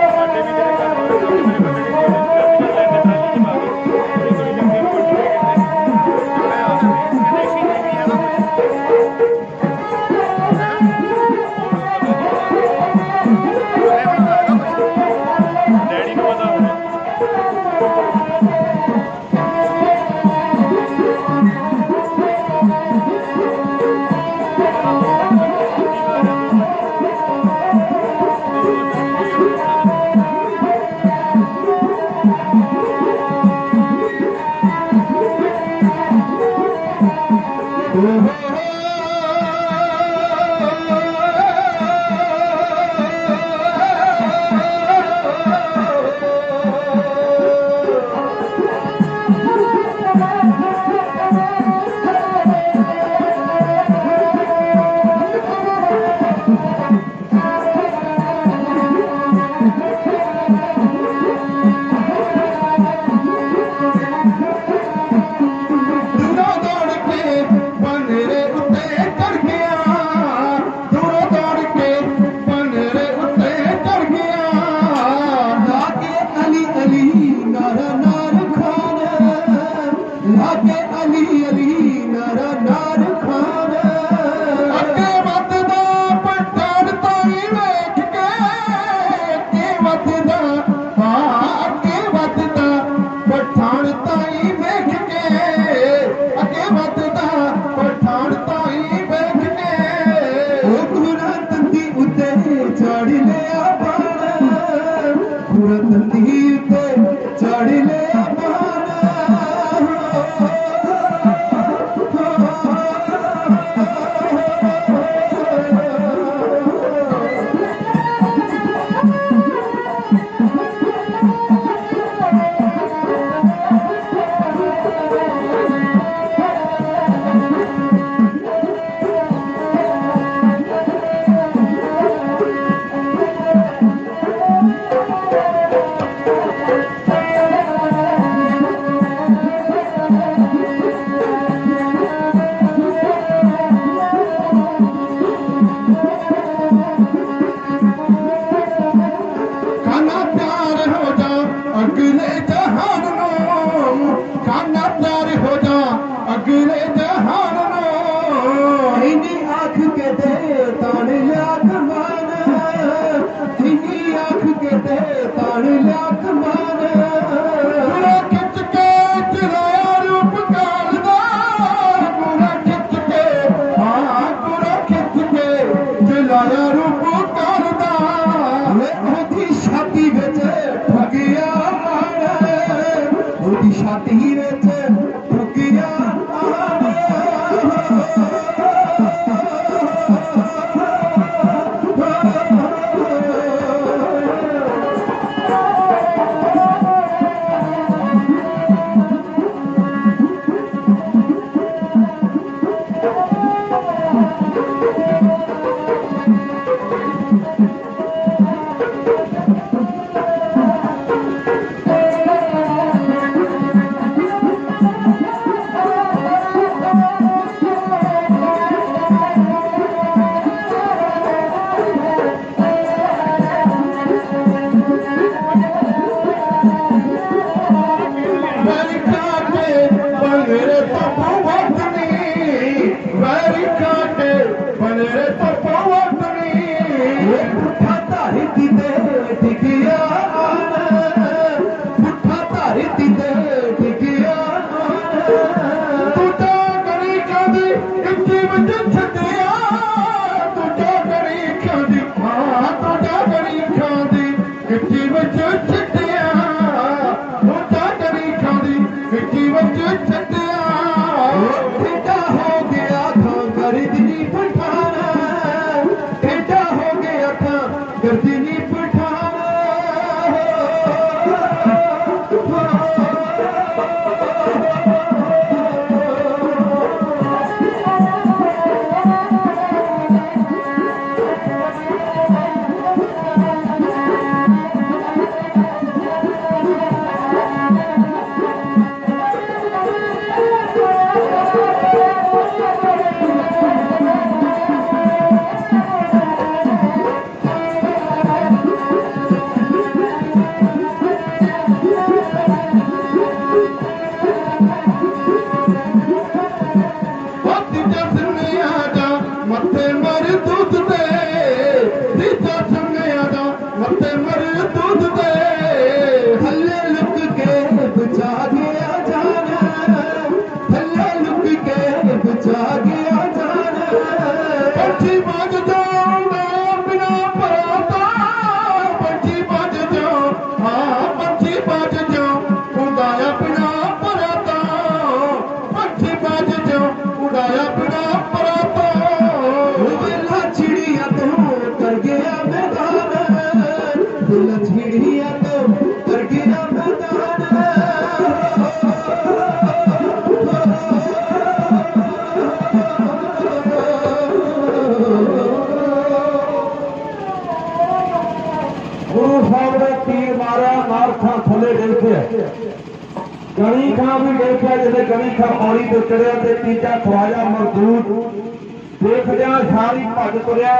ਇੱਥੇ ਵਿੱਚ ਛੱਡਿਆ ਤੂੰ ਡਾਗਰੀ ਖਾਂਦੀ ਹਾਂ ਤੂੰ ਡਾਗਰੀ ਖਾਂਦੀ ਇੱਥੇ ਵਿੱਚ ਛੱਡਿਆ ਤੂੰ ਡਾਗਰੀ ਖਾਂਦੀ ਇੱਥੇ ਵਿੱਚ ਛੱਡਿਆ ਠੇਡਾ ਹੋ ਗਿਆ ਥਾਂ ਗਰਦਨੀ ਪਠਾਨ ਠੇਡਾ ਹੋ ਗਿਆ ਥਾਂ ਗਰਦਨੀ गणी खां भी देखा जिसे गणी खां पौड़ी तो चढ़िया ते तीजा ख्वाजा मरदूद देखदिया सारी भज तुरिया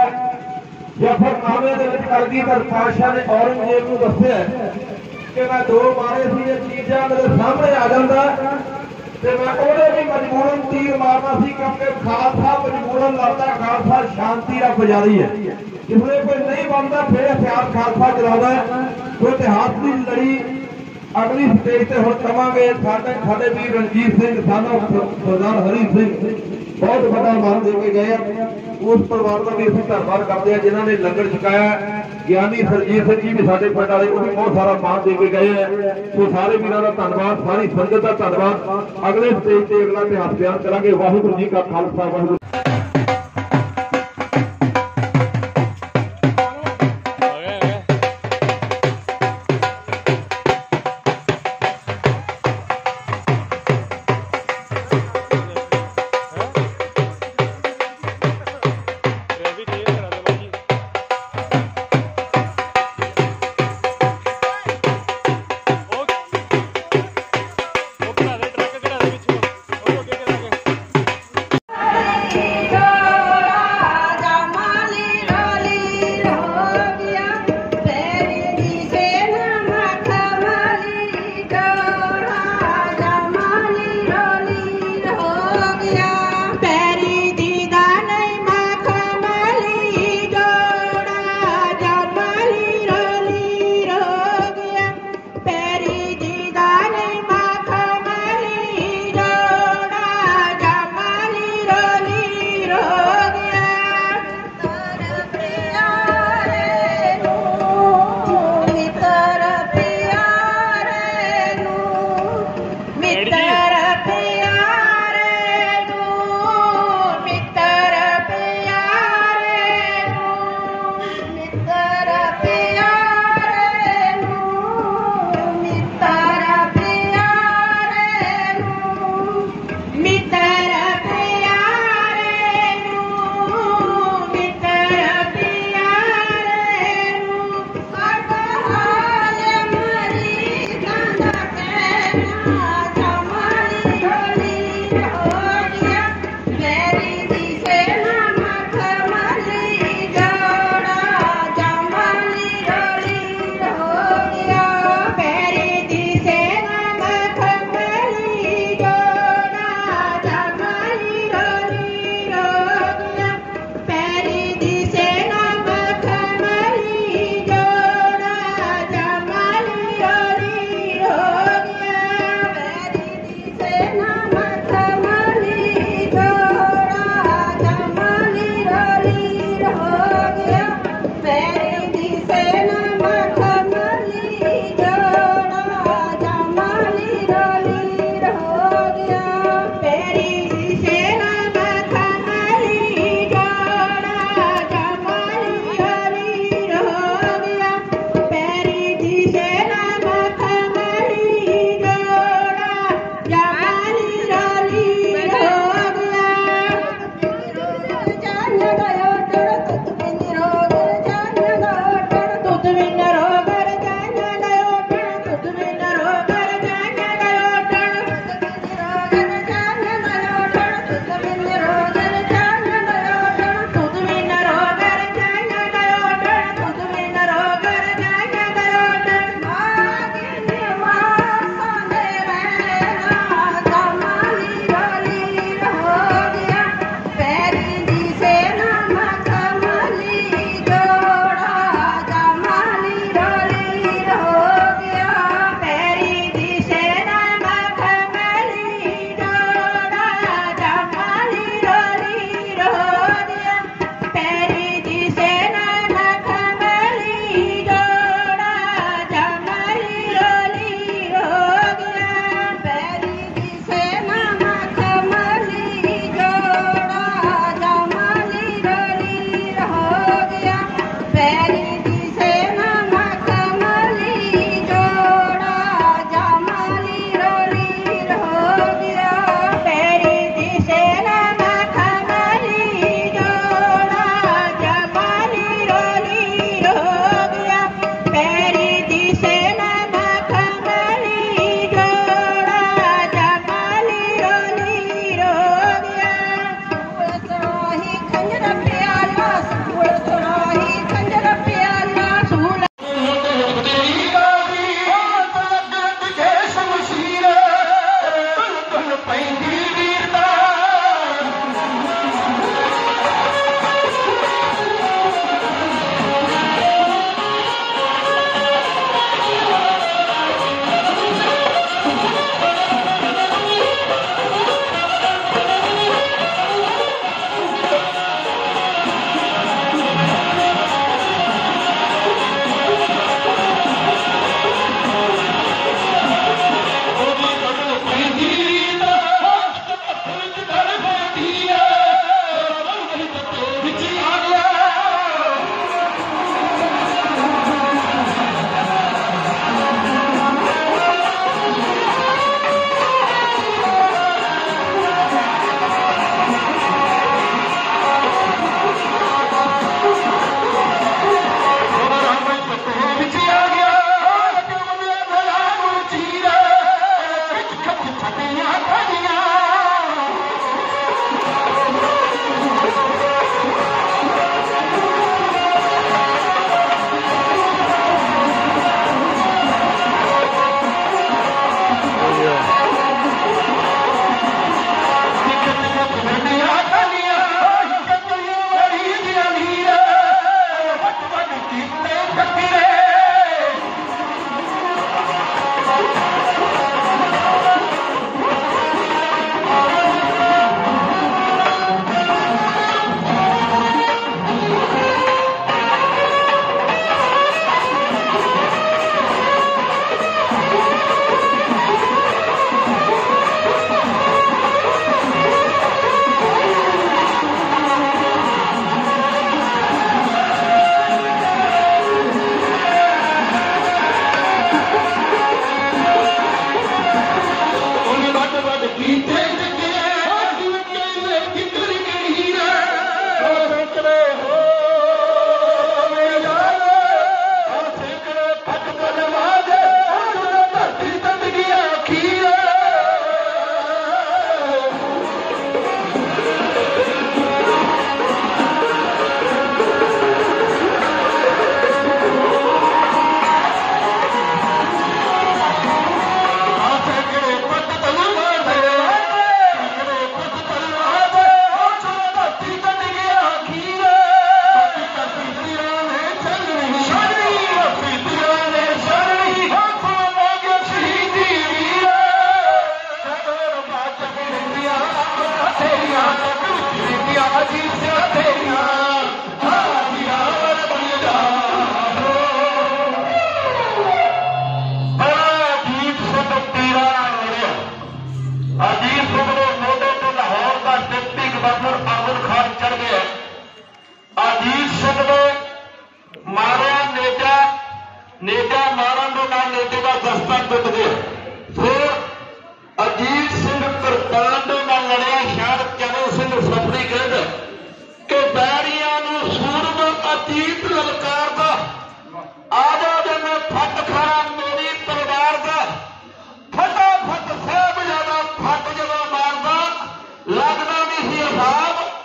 जफरनामे दे विच कलगीधर पातशाह ने औरंगजेब नूं दस्सिया कि मैं दो मारे सी जे तीजा मेरे सामने आ जांदा ते मैं ओहदे भी मजबूरन तीर मारना सी क्योंकि खालसा मजबूरन लड़दा खालसा शांति दा पुजारी है जिसले कोई नहीं बनता फिर हथियार खालसा चलाउंदा कोई इतिहास की लड़ी अगली स्टेज से हम कवांगे साडे साडे वीर रणजीत सिंह सानो सरदार हरी सिंह बहुत बड़ा मान दे के गए उस परिवार का भी असं धन्यवाद करते हैं जिन्होंने लंगर छकाया ज्ञानी सरजीत सिंह जी भी साडे पिंड वाले वो भी बहुत सारा मान दे के गए हैं तो सारे वीरों का धन्यवाद सारी संगत का धन्यवाद अगले स्टेज से अगला इतिहास बयान करांगे वाहिगुरू जी का खालसा वाहिगुरू Thank you.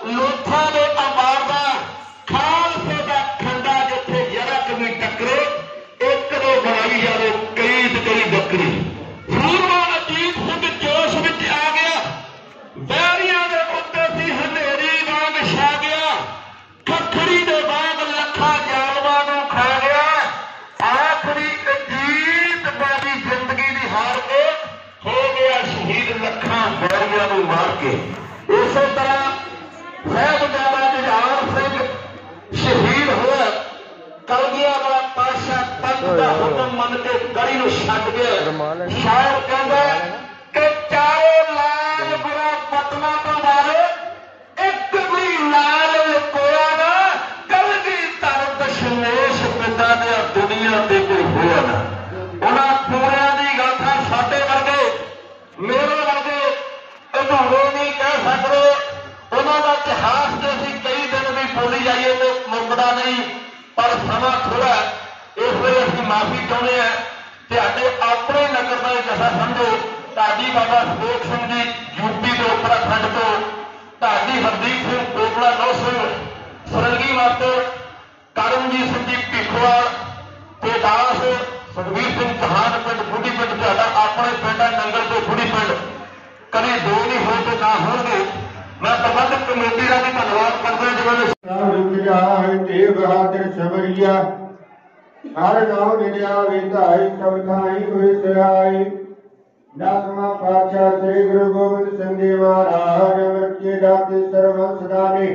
ਲੋਥਾਂ ਦੇ ਅੰਬਾਰ ਦਾ ਖਾਲਸੇ ਦਾ ਖੰਡਾ ਜਿੱਥੇ ਜਰਾ ਕਵੀ ਟੱਕਰੇ ਇੱਕ ਦੋ ਬਣਾਈ ਜਾਵੇ ਕਈ ਤੇ ਕਈ ਬੱਕਰੀ। ਸੂਰਮਾ ਅਜੀਤ ਸਿੰਘ ਜੋਸ਼ ਵਿੱਚ ਆ ਗਿਆ, ਵੈਰੀਆਂ ਦੇ ਉੱਤੇ ਸੀ ਹਨੇਰੀ ਵਾਂਗ ਛਾ ਗਿਆ, ਖੱਖੜੀ ਦੇ ਵਾਂਗ ਲੱਖਾਂ ਜਾਨਵਾਂ ਨੂੰ ਖਾ ਗਿਆ। ਆਖਰੀ ਅਜੀਤ ਬਾਜੀ ਜ਼ਿੰਦਗੀ ਦੀ ਹਾਰ ਕੇ ਹੋ ਗਿਆ ਸ਼ਹੀਦ ਲੱਖਾਂ ਵੈਰੀਆਂ ਨੂੰ ਮਾਰ ਕੇ। ਇਸੇ ਤਰ੍ਹਾਂ ਸਾਹਿਬਜ਼ਾਦਾ ਜੁਝਾਰ ਸਿੰਘ ਸ਼ਹੀਦ ਹੋਇਆ, ਕਲਗੀਆਂਵਾਲਾ ਪਾਤਸ਼ਾਹ ਪੰਥ ਦਾ ਹੁਕਮ ਮੰਨ ਕੇ ਗੜੀ ਨੂੰ ਛੱਡ ਗਿਆ। ਸ਼ਾਇਰ ਕਹਿੰਦਾ ਕਿ ਚਾਰੇ ਲਾਲ ਬੁਰਾ ਪਤਨਾ ਤੋਂ ਮਾਰੇ ਇੱਕ ਵੀ ਲਾਲ ਲੁਕੋਇਆ ਨਾ, ਕਲਗੀਧਰ ਦਸ਼ਮੇਸ਼ ਪਿਤਾ ਨੇ ਦੁਨੀਆ ਤੇ ਕੋਈ ਹੋਇਆ ਨਾ। ਉਹਨਾਂ ਪੂਰਿਆਂ ਦੀ ਗਾਥਾ ਸਾਡੇ ਵਰਗੇ ਮੇਰੇ ਵਰਗੇ ਅਧੂਰੇ ਨਹੀਂ ਕਹਿ ਸਕਦੇ। ਉਹਨਾਂ ਦਾ ਇਤਿਹਾਸ ਜੇ ਅਸੀਂ ਕਈ ਦਿਨ ਵੀ ਬੋਲੀ ਜਾਈਏ ਤੇ ਮੁੱਕਦਾ ਨਹੀਂ, ਪਰ ਸਮਾਂ ਥੋੜਾ, ਇਸ ਲਈ ਅਸੀਂ ਮਾਫੀ ਚਾਹੁੰਦੇ ਹਾਂ। ਤੁਹਾਡੇ ਆਪਣੇ ਨਗਰ ਦਾ ਜਥਾ ਸਮਝੋ, ਢਾਡੀ ਬਾਬਾ ਸਤੋਖ ਸਿੰਘ ਜੀ ਯੂਪੀ ਤੋਂ ਉੱਤਰਾਖੰਡ ਤੋਂ, ਢਾਡੀ ਹਰਦੀਪ ਸਿੰਘ ਕੋਟਲਾ ਨੌ ਸਿੰਘ ਸਰੰਗੀ ਮਾਸਟਰ, ਕਰਮਜੀਤ ਸਿੰਘ ਜੀ ਭਿੱਖਵਾਲ ਤੇ ਦਾਸ ਸੁਖਵੀਰ ਸਿੰਘ ਚੌਹਾਨ ਪਿੰਡ ਬੁੱਢੀ ਪਿੰਡ, ਤੁਹਾਡਾ ਆਪਣੇ ਪਿੰਡ ਹੈ ਨੰਗਲ ਤੋਂ ਬੁੱਢੀ ਪਿੰਡ, ਕਦੇ ਦੋ ਨਹੀਂ ਹੋਏ ਤੇ ਨਾ ਹੋਣਗੇ। ਮੈਂ ਪ੍ਰਬੰਧਕ ਕਮੇਟੀ ਦਾ ਵੀ ਧੰਨਵਾਦ ਕਰਦਾ ਜਿਵੇਂ ਰੁਕ ਜਾਏ ਤੇ ਬਹਾਦਰ ਸਵਰੀਆ ਹਰ ਨਾਮ ਨਿਆ ਵਿਧਾਈ ਸਭ ਥਾਈ ਹੋਏ ਸਹਾਈ। ਦਸਵਾਂ ਪਾਤਸ਼ਾਹ ਸ੍ਰੀ ਗੁਰੂ ਗੋਬਿੰਦ ਸਿੰਘ ਜੀ ਮਹਾਰਾਜ ਅੰਮ੍ਰਿਤ ਕੇ ਦਾਤੇ ਸਰਵੰਸ ਦਾਨੇ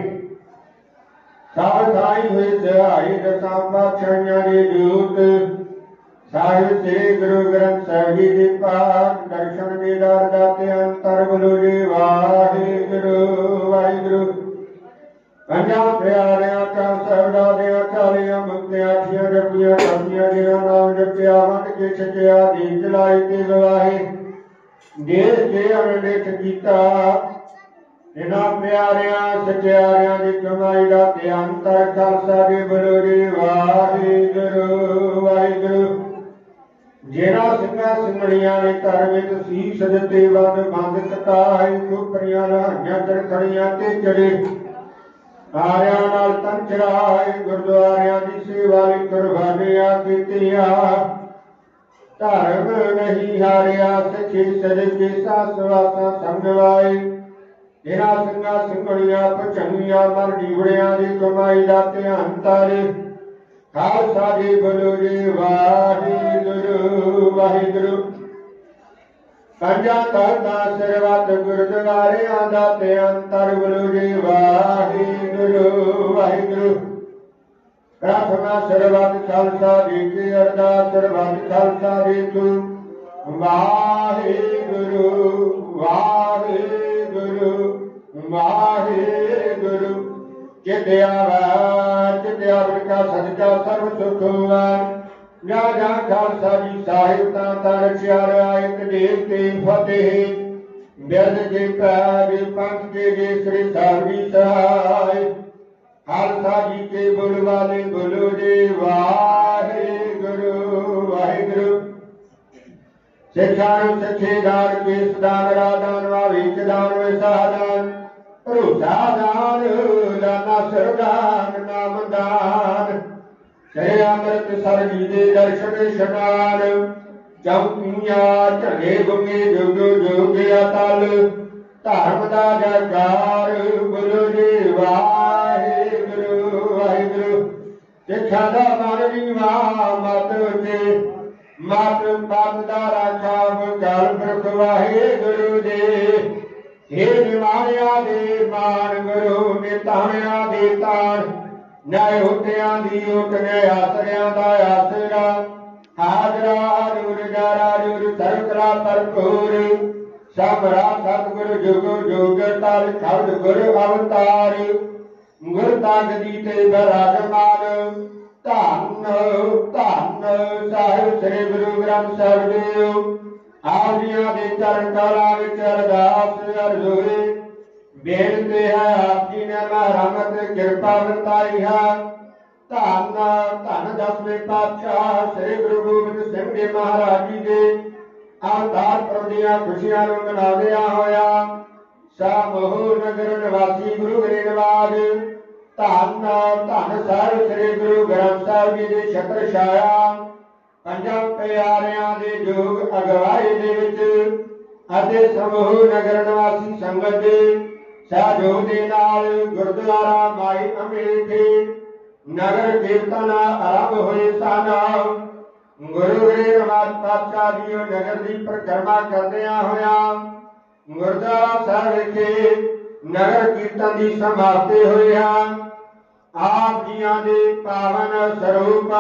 ਸਭ ਥਾਈ ਹੋਏ ਸਹਾਈ। ਦਸਾਂ ਪਾਤਸ਼ਾਹਾਂ ਦੇ ਦੂਤ ਸਾਹਿਬ ਸ੍ਰੀ ਗੁਰੂ ਗ੍ਰੰਥ ਸਾਹਿਬ ਜੀ ਦੇ ਪਾਠ ਦਰਸ਼ਨ ਦੀਦਾਰ ਦਾਤੇ ਅੰਤਰ ਬੁਲੋ ਜੀ ਵਾਹਿਗੁਰੂ ਵਾਹਿਗੁਰੂ। ਪੰਜਾਂ ਪਿਆਰਿਆਂ ਕਾ ਸਰਦਾ ਦਿਆਂ ਚਾਲੀਆਂ ਮੁਕਤਿਆਂ ਅਠੀਆਂ ਜਪੀਆਂ ਜਪੀਆਂ ਜਿਨ੍ਹਾਂ ਨਾਮ ਜਪਿਆ ਵੰਡ ਕੇ ਛਕਿਆ ਦੀਪ ਜਲਾਈ ਤੇ ਗਵਾਹੇ ਦੇਸ਼ ਕੇ ਅਨੰਦਿਤ ਕੀਤਾ। ਇਹਨਾਂ ਪਿਆਰਿਆਂ ਸਚਿਆਰਿਆਂ ਦੀ ਕਮਾਈ ਦਾ ਤੇ ਅੰਤਰ ਖਾਲਸਾ ਦੇ ਬੁਲੋ ਜੀ ਵਾਹਿਗੁਰੂ ਵਾਹਿਗੁਰੂ। ਜਿਹੜਾ ਸਿੰਘਾਂ ਸਿੰਘਣੀਆਂ ਨੇ ਧਰਮ ਵਿੱਚ ਸੀਸ ਦਿੱਤੇ ਬੰਦ ਬੰਦ ਕਟਾਈ ਕੁਪਰੀਆਂ ਲਹਾਈਆਂ ਚਰਖੜੀਆਂ ਤੇ ਚੜੇ ਆਰਿਆਂ ਨਾਲ ਤਨ ਚੜਾਏ ਗੁਰਦੁਆਰਿਆਂ ਦੀ ਸੇਵਾ ਲਈ ਕੁਰਬਾਨੀਆਂ ਕੀਤੀਆਂ। ਧਰਮ ਨਹੀਂ ਹਾਰਿਆ ਸੱਚੇ ਸਦਕੇ ਸਾਸਵਾਸਾਂ ਸੰਗਵਾਏ। ਇਹਨਾਂ ਸਿੰਘਾਂ ਸਿੰਘਣੀਆਂ ਪਚੰਗੀਆਂ ਮਰ ਜੀਵੜਿਆਂ ਦੀ ਕਮਾਈ ਦਾ ਧਿਆਨ ਤਾਰੇ। ਖਾਲਸਾ ਜੀ ਬੋਲੋ ਜੀ ਵਾਹਿਗੁਰੂ ਵਾਹਿਗੁਰੂ। ਪੰਜਾਂ ਕਰਦਾ ਸਰਬੱਤ ਗੁਰਦੁਆਰਿਆਂ ਦਾ ਤੇ ਅੰਤਰ ਬੋਲੋ ਜੀ ਵਾਹਿਗੁਰੂ ਵਾਹਿਗੁਰੂ। ਪ੍ਰਾਰਥਨਾ ਸਰਬੱਤ ਖਾਲਸਾ ਜੀ ਕੀ ਅਰਦਾਸ ਸਰਬੱਤ ਖਾਲਸਾ ਜੀ ਤੂੰ ਵਾਹਿਗੁਰੂ ਵਾਹਿਗੁਰੂ ਵਾਹਿਗੁਰੂ। ਚਿਤਿਆ ਵਾ ਚਿਤਿਆ ਬਿਰਕਾ ਸਦਕਾ ਸਰਬ ਸੁਖ ਹੋਆ। ਜਾ ਜਾ ਖਾਲਸਾ ਜੀ ਸਾਹਿਬ ਤਾਂ ਤਾਂ ਰਚਿਆ ਰਿਆ ਇੱਕ ਦੇਸ਼ ਤੇ ਫਤਿਹ। ਬਿਰਦ ਕੇ ਪੈਰ ਪੰਥ ਕੇ ਜੇ ਸ੍ਰੀ ਸਾਹਿਬ ਜੀ ਸਹਾਇ। ਖਾਲਸਾ ਜੀ ਕੇ ਬੋਲ ਵਾਲੇ ਬੋਲੋ ਜੀ ਵਾਹਿਗੁਰੂ ਵਾਹਿਗੁਰੂ। ਸਿੱਖਾਂ ਨੂੰ ਸੱਚੇ ਦਾਨ ਕੇਸ ਦਾਨ ਰਾਦਾਨ ਵਾਵਿਕ ਦਾਨ ਵਿਸਾਦਾਨ ਭਰੋਸਾ ਦਾਨ ਲਾਨਾ ਸਰਦਾਨ ਨਾਮ ਦਾਨ। ਕਰੇ ਅੰਮ੍ਰਿਤ ਸਰ ਜੀ ਦੇ ਦਰਸ਼ਨ ਇਸ਼ਨਾਨ। ਚੌਕੀਆਂ ਝੰਡੇ ਗੁੰਗੇ ਜੁਗ ਜੁਗ ਅਤਲ। ਧਰਮ ਦਾ ਜਗਾਰ ਬੋਲੋ ਜੀ ਵਾਹਿਗੁਰੂ ਵਾਹਿਗੁਰੂ। ਸਿੱਖਾਂ ਦਾ ਮਨ ਨੀਵਾ ਮਤ ਉੱਚੇ ਮਤ ਪਦ ਦਾ ਰਾਖਾ ਗਲ ਪੁਰਖ ਵਾਹਿਗੁਰੂ ਦੇ। हे ਨਿਵਾਣਿਆਂ ਦੇ ਮਾਣ ਗੁਰੂ ਨਿਤਾਣਿਆਂ ਦੇ ਤਾਣ। ਨਿਆਏ ਹੁਤਿਆਂ ਦੀ ਓਟ ਨੇ ਆਸਰਿਆਂ ਦਾ ਆਸਰਾ। ਹਾਜ਼ਰਾ ਨੂਰ ਜਾਰਾ ਨੂਰ ਸਰਕਲਾ ਭਰਪੂਰ। ਸਮਰਾ ਸਤਿਗੁਰ ਜੁਗ ਜੁਗ ਤਲ ਖੜ ਗੁਰ ਅਵਤਾਰ। ਗੁਰ ਤਗ ਦੀ ਤੇ ਬਰਾਜਮਾਨ। ਧੰਨ ਧੰਨ ਸਾਹਿਬ ਸ੍ਰੀ ਗੁਰੂ ਗ੍ਰੰਥ ਸਾਹਿਬ ਜੀ। ਆਪ ਜੀਆਂ ਦੇ ਚਰਨ ਕਲਾ ਵਿੱਚ ਅਰਦਾਸ ਅਰਜ਼ੋਈ ਬੇਨਤੀ ਹੈ ਆਪ ਜੀ ਨੇ ਰਹਿਮਤ ਕਿਰਪਾ ਵਰਤਾਈ ਹੈ। ਧੰਨ ਧੰਨ ਦਸਵੇਂ ਪਾਤਸ਼ਾਹ ਸ੍ਰੀ ਗੁਰੂ ਗੋਬਿੰਦ ਸਿੰਘ ਜੀ ਮਹਾਰਾਜ ਜੀ ਦੇ ਅਵਤਾਰ ਪੁਰਬ ਦੀਆਂ ਖੁਸ਼ੀਆਂ ਨੂੰ ਮਨਾਉਂਦਿਆਂ ਹੋਇਆ ਸਮੂਹ ਨਗਰ ਨਿਵਾਸੀ ਗੁਰੂ ਗ੍ਰੰਥ ਧੰਨ ਧੰਨ ਸਾਹਿਬ ਸ੍ਰੀ ਗੁਰੂ ਗ੍ਰੰਥ ਸਾਹਿਬ ਜੀ ਦੀ ਛਤਰ ਛਾਇਆ ਪੰਜਾਂ ਪਿਆਰਿਆਂ ਦੇ ਜੋਗ ਅਗਵਾਈ ਦੇ ਵਿੱਚ ਅਤੇ ਸਮੂਹ ਨਗਰ ਨਿਵਾਸੀ ਸੰਗਤ ਦੇ ਸਹਿਯੋਗ ਦੇ ਨਾਲ ਗੁਰਦੁਆਰਾ ਮਾਈ ਅਮੇਠੀ ਨਗਰ ਕੀਰਤਨ ਆਰੰਭ ਹੋਏ ਸਨ। ਗੁਰੂ ਗ੍ਰੰਥ ਪਾਤਸ਼ਾਹ ਜੀ ਨਗਰ ਦੀ ਪਰਿਕਰਮਾ ਕਰਦਿਆਂ ਹੋਇਆਂ ਗੁਰਦੁਆਰਾ ਸਾਹਿਬ ਵਿਖੇ ਨਗਰ ਕੀਰਤਨ ਦੀ ਸਮਾਪਤੀ ਹੋਈ ਹੈ। ਆਪ ਜੀਆਂ ਦੇ ਪਾਵਨ ਸਰੂਪ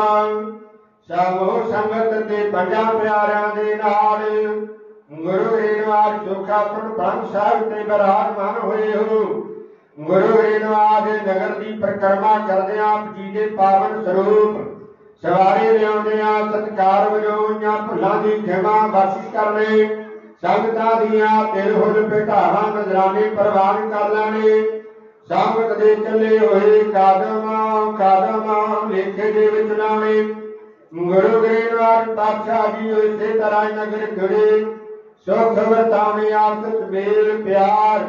ਸਮੂਹ ਸੰਗਤ ਤੇ ਪੰਜਾਂ ਪਿਆਰਿਆਂ ਦੇ ਨਾਲ ਗੁਰੂ ਗ੍ਰੰਥ ਸੁਖਾਸਨ ਬ੍ਰਹਮ ਸਾਹਿਬ ਤੇ ਬਿਰਾਜਮਾਨ ਹੋਏ ਹੋ। ਗੁਰੂ ਗ੍ਰੰਥ ਨਗਰ ਦੀ ਪਰਿਕਰਮਾ ਕਰਦਿਆਂ ਆਪ ਜੀ ਦੇ ਪਾਵਨ ਸਰੂਪ ਸਵਾਰੀ ਲਿਆਉਂਦਿਆਂ ਸਤਿਕਾਰ ਵਜਾਉਣੀਆਂ ਭੁੱਲਾਂ ਦੀ ਖਿਮਾ ਬਖਸ਼ਿਸ਼ ਕਰਨੇ ਸੰਗਤਾਂ ਦੀਆਂ ਦਿਲ ਹੁਲ ਭਟਾਵਾਂ ਨਜ਼ਰਾਨੇ ਪ੍ਰਵਾਨ ਕਰ ਲੈਣੇ। ਸੰਗਤ ਦੇ ਚੱਲੇ ਹੋਏ ਕਾਦਮ ਕਾਦਮ ਲੇਖੇ ਦੇ ਵਿੱਚ ਲਾਉਣੇ। ਗੁਰੂ ਗ੍ਰੰਥ ਪਾਤਸ਼ਾਹ ਜੀ ਇਸੇ ਤਰ੍ਹਾਂ ਨਗਰ ਖੜੇ ਸੁਖ ਵਰਤਾਉਣੇ ਆਪਸ ਮੇਲ ਪਿਆਰ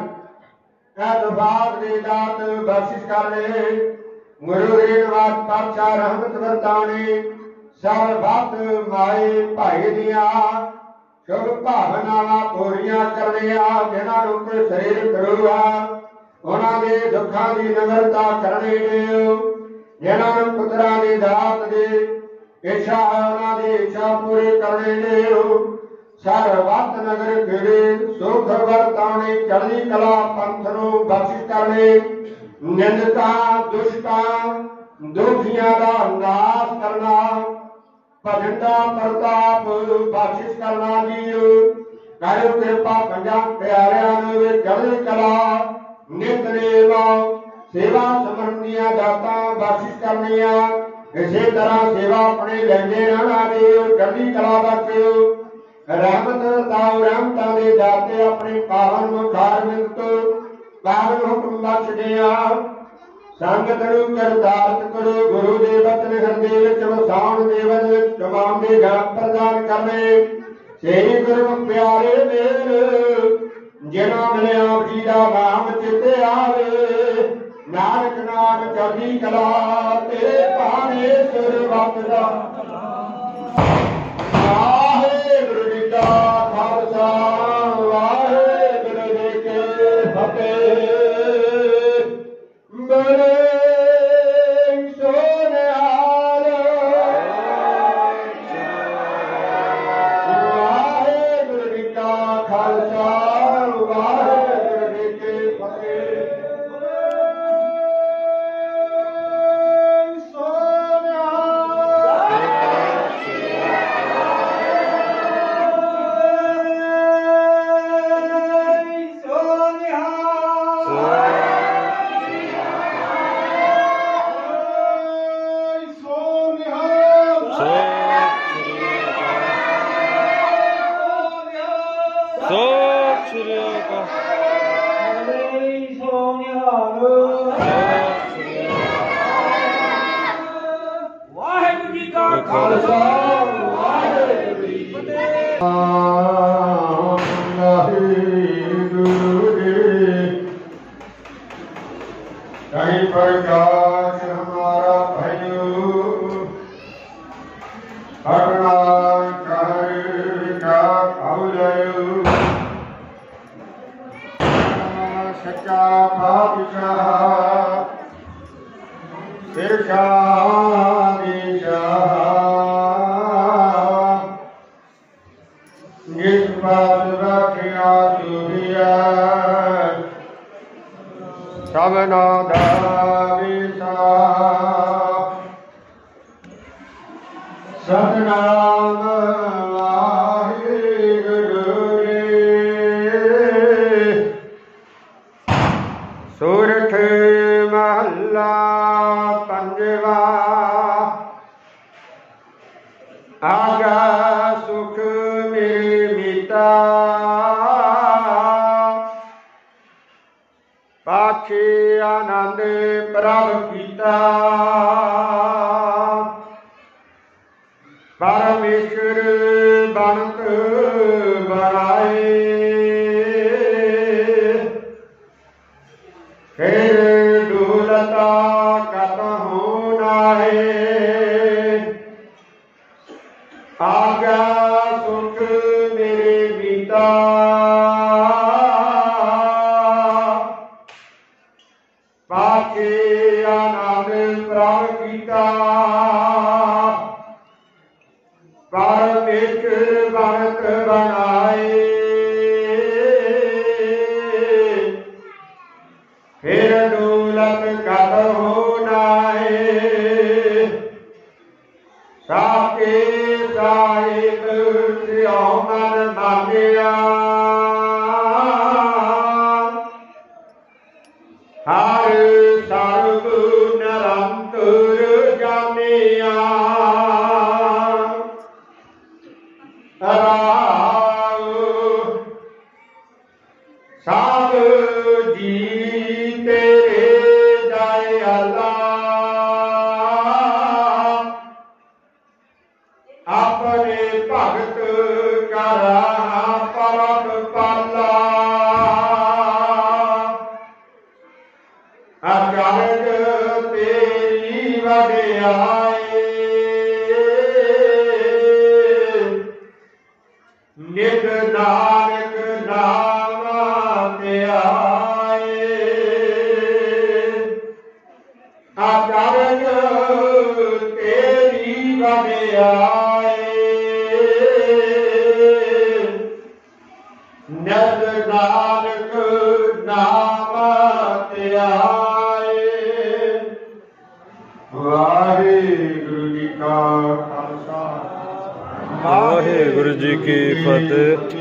ਐਤਬਾਰ ਦੇ ਦਾਤ ਬਖਸ਼ਿਸ਼ ਕਰਨੇ। ਗੁਰੂ ਗ੍ਰੰਥ ਪਾਤਸ਼ਾਹ ਰਹਿਮਤ ਵਰਤਾਉਣੇ ਸਰਬੱਤ ਮਾਏ ਭਾਈ ਦੀਆਂ ਸ਼ੁਭ ਭਾਵਨਾਵਾਂ ਪੂਰੀਆਂ ਕਰਨੀਆਂ। ਜਿਹਨਾਂ ਨੂੰ ਤੇ ਸਰੀਰ ਕਰੂਗਾ ਉਹਨਾਂ ਦੇ ਦੁੱਖਾਂ ਦੀ ਨਿਵਰਤਾ ਕਰਨੀ ਦਿਓ। ਜਿਹਨਾਂ ਨੂੰ ਪੁੱਤਰਾਂ ਦੀ ਦਾਤ ਦੇ ਇੱਛਾ ਉਹਨਾਂ ਦੀ ਇੱਛਾ ਪੂਰੀ ਕਰਨੀ ਦਿਓ। ਸਰਬੱਤ ਨਗਰ ਖੇੜੇ ਸੁਖ ਵਰਤਾਉਣੇ ਚੜ੍ਹਦੀ ਕਲਾ ਪੰਥ ਨੂੰ ਬਖਸ਼ਿਸ਼ ਕਰਨੇ। ਨਿੰਦਕਾਂ ਦੁਸ਼ਟਾਂ ਦੁਖੀਆਂ ਦਾ ਨਾਸ਼ ਕਰਨਾ ਭਜਨ ਦਾ ਪ੍ਰਤਾਪ ਬਖਸ਼ਿਸ਼ ਕਰਨਾ ਜੀਓ। ਕਰੋ ਕਿਰਪਾ ਪੰਜਾਂ ਪਿਆਰਿਆਂ ਨੂੰ ਚੜ੍ਹਦੀ ਕਲਾ ਨਿਤਨੇਮ ਸੇਵਾ ਸਮਰਨ ਦੀਆਂ ਦਾਤਾਂ ਬਖਸ਼ਿਸ਼ ਕਰਨੀਆਂ। ਇਸੇ ਤਰ੍ਹਾਂ ਸੇਵਾ ਆਪਣੇ ਲੈਂਦੇ ਰਹਿਣਾ ਦਿਓ ਚੜ੍ਹਦੀ ਕਲਾ ਬਖਸ਼ਿਓ। ਰਹਿਮਤ ਤਾਉ ਰਹਿਮਤਾਂ ਦੇ ਦਾਤੇ ਆਪਣੇ ਪਾਵਨ ਮੁਖਾਰ ਮਿਲਤ ਪਾਵਨ ਹੁਕਮ ਬਖਸ਼ਦਿਆਂ ਸੰਗਤ ਨੂੰ ਕਰਤਾਰਤ ਕਰੋ। ਗੁਰੂ ਦੇ ਬਚਨ ਹਿਰਦੇ ਵਿੱਚ ਵਸਾਉਣ ਦੇਵਨ ਵਿੱਚ ਤਮਾਮ ਦੇ ਗਿਆਨ ਪ੍ਰਦਾਨ ਕਰਨੇ। ਸ੍ਰੀ ਗੁਰੂ ਪਿਆਰੇ ਮੇਰ ਜਿਨ੍ਹਾਂ ਮਿਲਿਆ ਆਪ ਜੀ ਦਾ ਨਾਮ ਚਿੱਤੇ ਆਵੇ ਨਾਨਕ ਨਾਮ ਚੜ੍ਹਦੀ ਕਲਾ ਤੇ ਭਾਣੇ ਸੁਰ ਵਸਦਾ। ਵਾਹਿਗੁਰੂ ਜੀ ਕਾ ਖਾਲਸਾ ਵਾਹਿਗੁਰੂ ਜੀ ਕੀ ਫਤਿਹ। ਬੜੇ ਸੋਨਿਹਾਲ ਵਾਹਿਗੁਰੂ ਜੀ ਕਾ ਖਾਲਸਾ ਵਾਹਿਗੁਰੂ ਜੀ ਕੀ ਫਤਿਹ। ਵਾਹਿਗੁਰੂ ਜੀ ਕਾ ਖਾਲਸਾ ਵਾਹਿਗੁਰੂ ਜੀ ਕੀ ਫਤਿਹ। ਵਾਹਿਗੁਰੂ ਜੀ ਕਹੀਂ ਪ੍ਰਕਾਸ਼ ਹਮਾਰਾ ਭਇਓ ਹਰਨਾ ਕਰ ਕਾ ਭਉ ਸੱਚਾ ਪਾਤਸ਼ਾਹ ਸਿਰਸ਼ਾ ਦੀ ਸ਼ਾਹ ਜਿਸ ਬਾਤ ਰੱਖਿਆ ਤੁਰਿਆ ਸਭਨਾ ਦਾ ਵਿਸਾ ਸਤਨਾਮ ਵਾਹਿਗੁਰੂ ਜੀ। ਸੂਰਠ ਮਹੱਲਾ ਪੰਜਵਾ ਆਗਾ ਸੁਖ ਮੇਰੇ ਮੀਤਾ ਪਾਛੇ ਆਨੰਦ ਪ੍ਰਭ ਕੀਤਾ ਪਰਮੇਸ਼ਰ ਬਣਤ ਬਣਾਏ ਫਿਰ ਡੋਲਤਾ ਸਾਖੇ ਆਨੰਦ ਪ੍ਰਾਪਤ ਕੀਤਾ ਪਰਮੇਸ਼ਰ ਬਣਤ ਬਣਾਏ ਫਿਰ ਦੂਲਤ ਕਦ ਹੋ ਨਾਏ ਸਾਕੇ ਸਾਹਿਬ ਸਿਉ ਮਨ ਮਾਨਿਆ ਹਰ ਸਰਬ ਨਿਰੰਤਰ ਜਾਣਿਆ ਸਭ ਜੀ ਤੇਰੇ ਦਇਆਲਾ ਆਪਣੇ ਭਗਤ ਕਰਾ ਪਰਮ ਪਾਲਾ ਅਕਾਰਜ ਤੇਰੀ ਵਡਿਆਈ ਨਿਤ ਨਾਨਕ ਨਾਮ ਧਿਆਏ ਅਕਾਰਜ ਤੇਰੀ ਵਡਿਆਈ ਨਿਤ ਨਾਨਕ ਨਾਮ ਧਿਆਏ ਵਾਹਿਗੁਰੂ ਜੀ ਕਾ ਖਾਲਸਾ ਵਾਹਿਗੁਰੂ ਜੀ ਕੀ ਫਤਿਹ।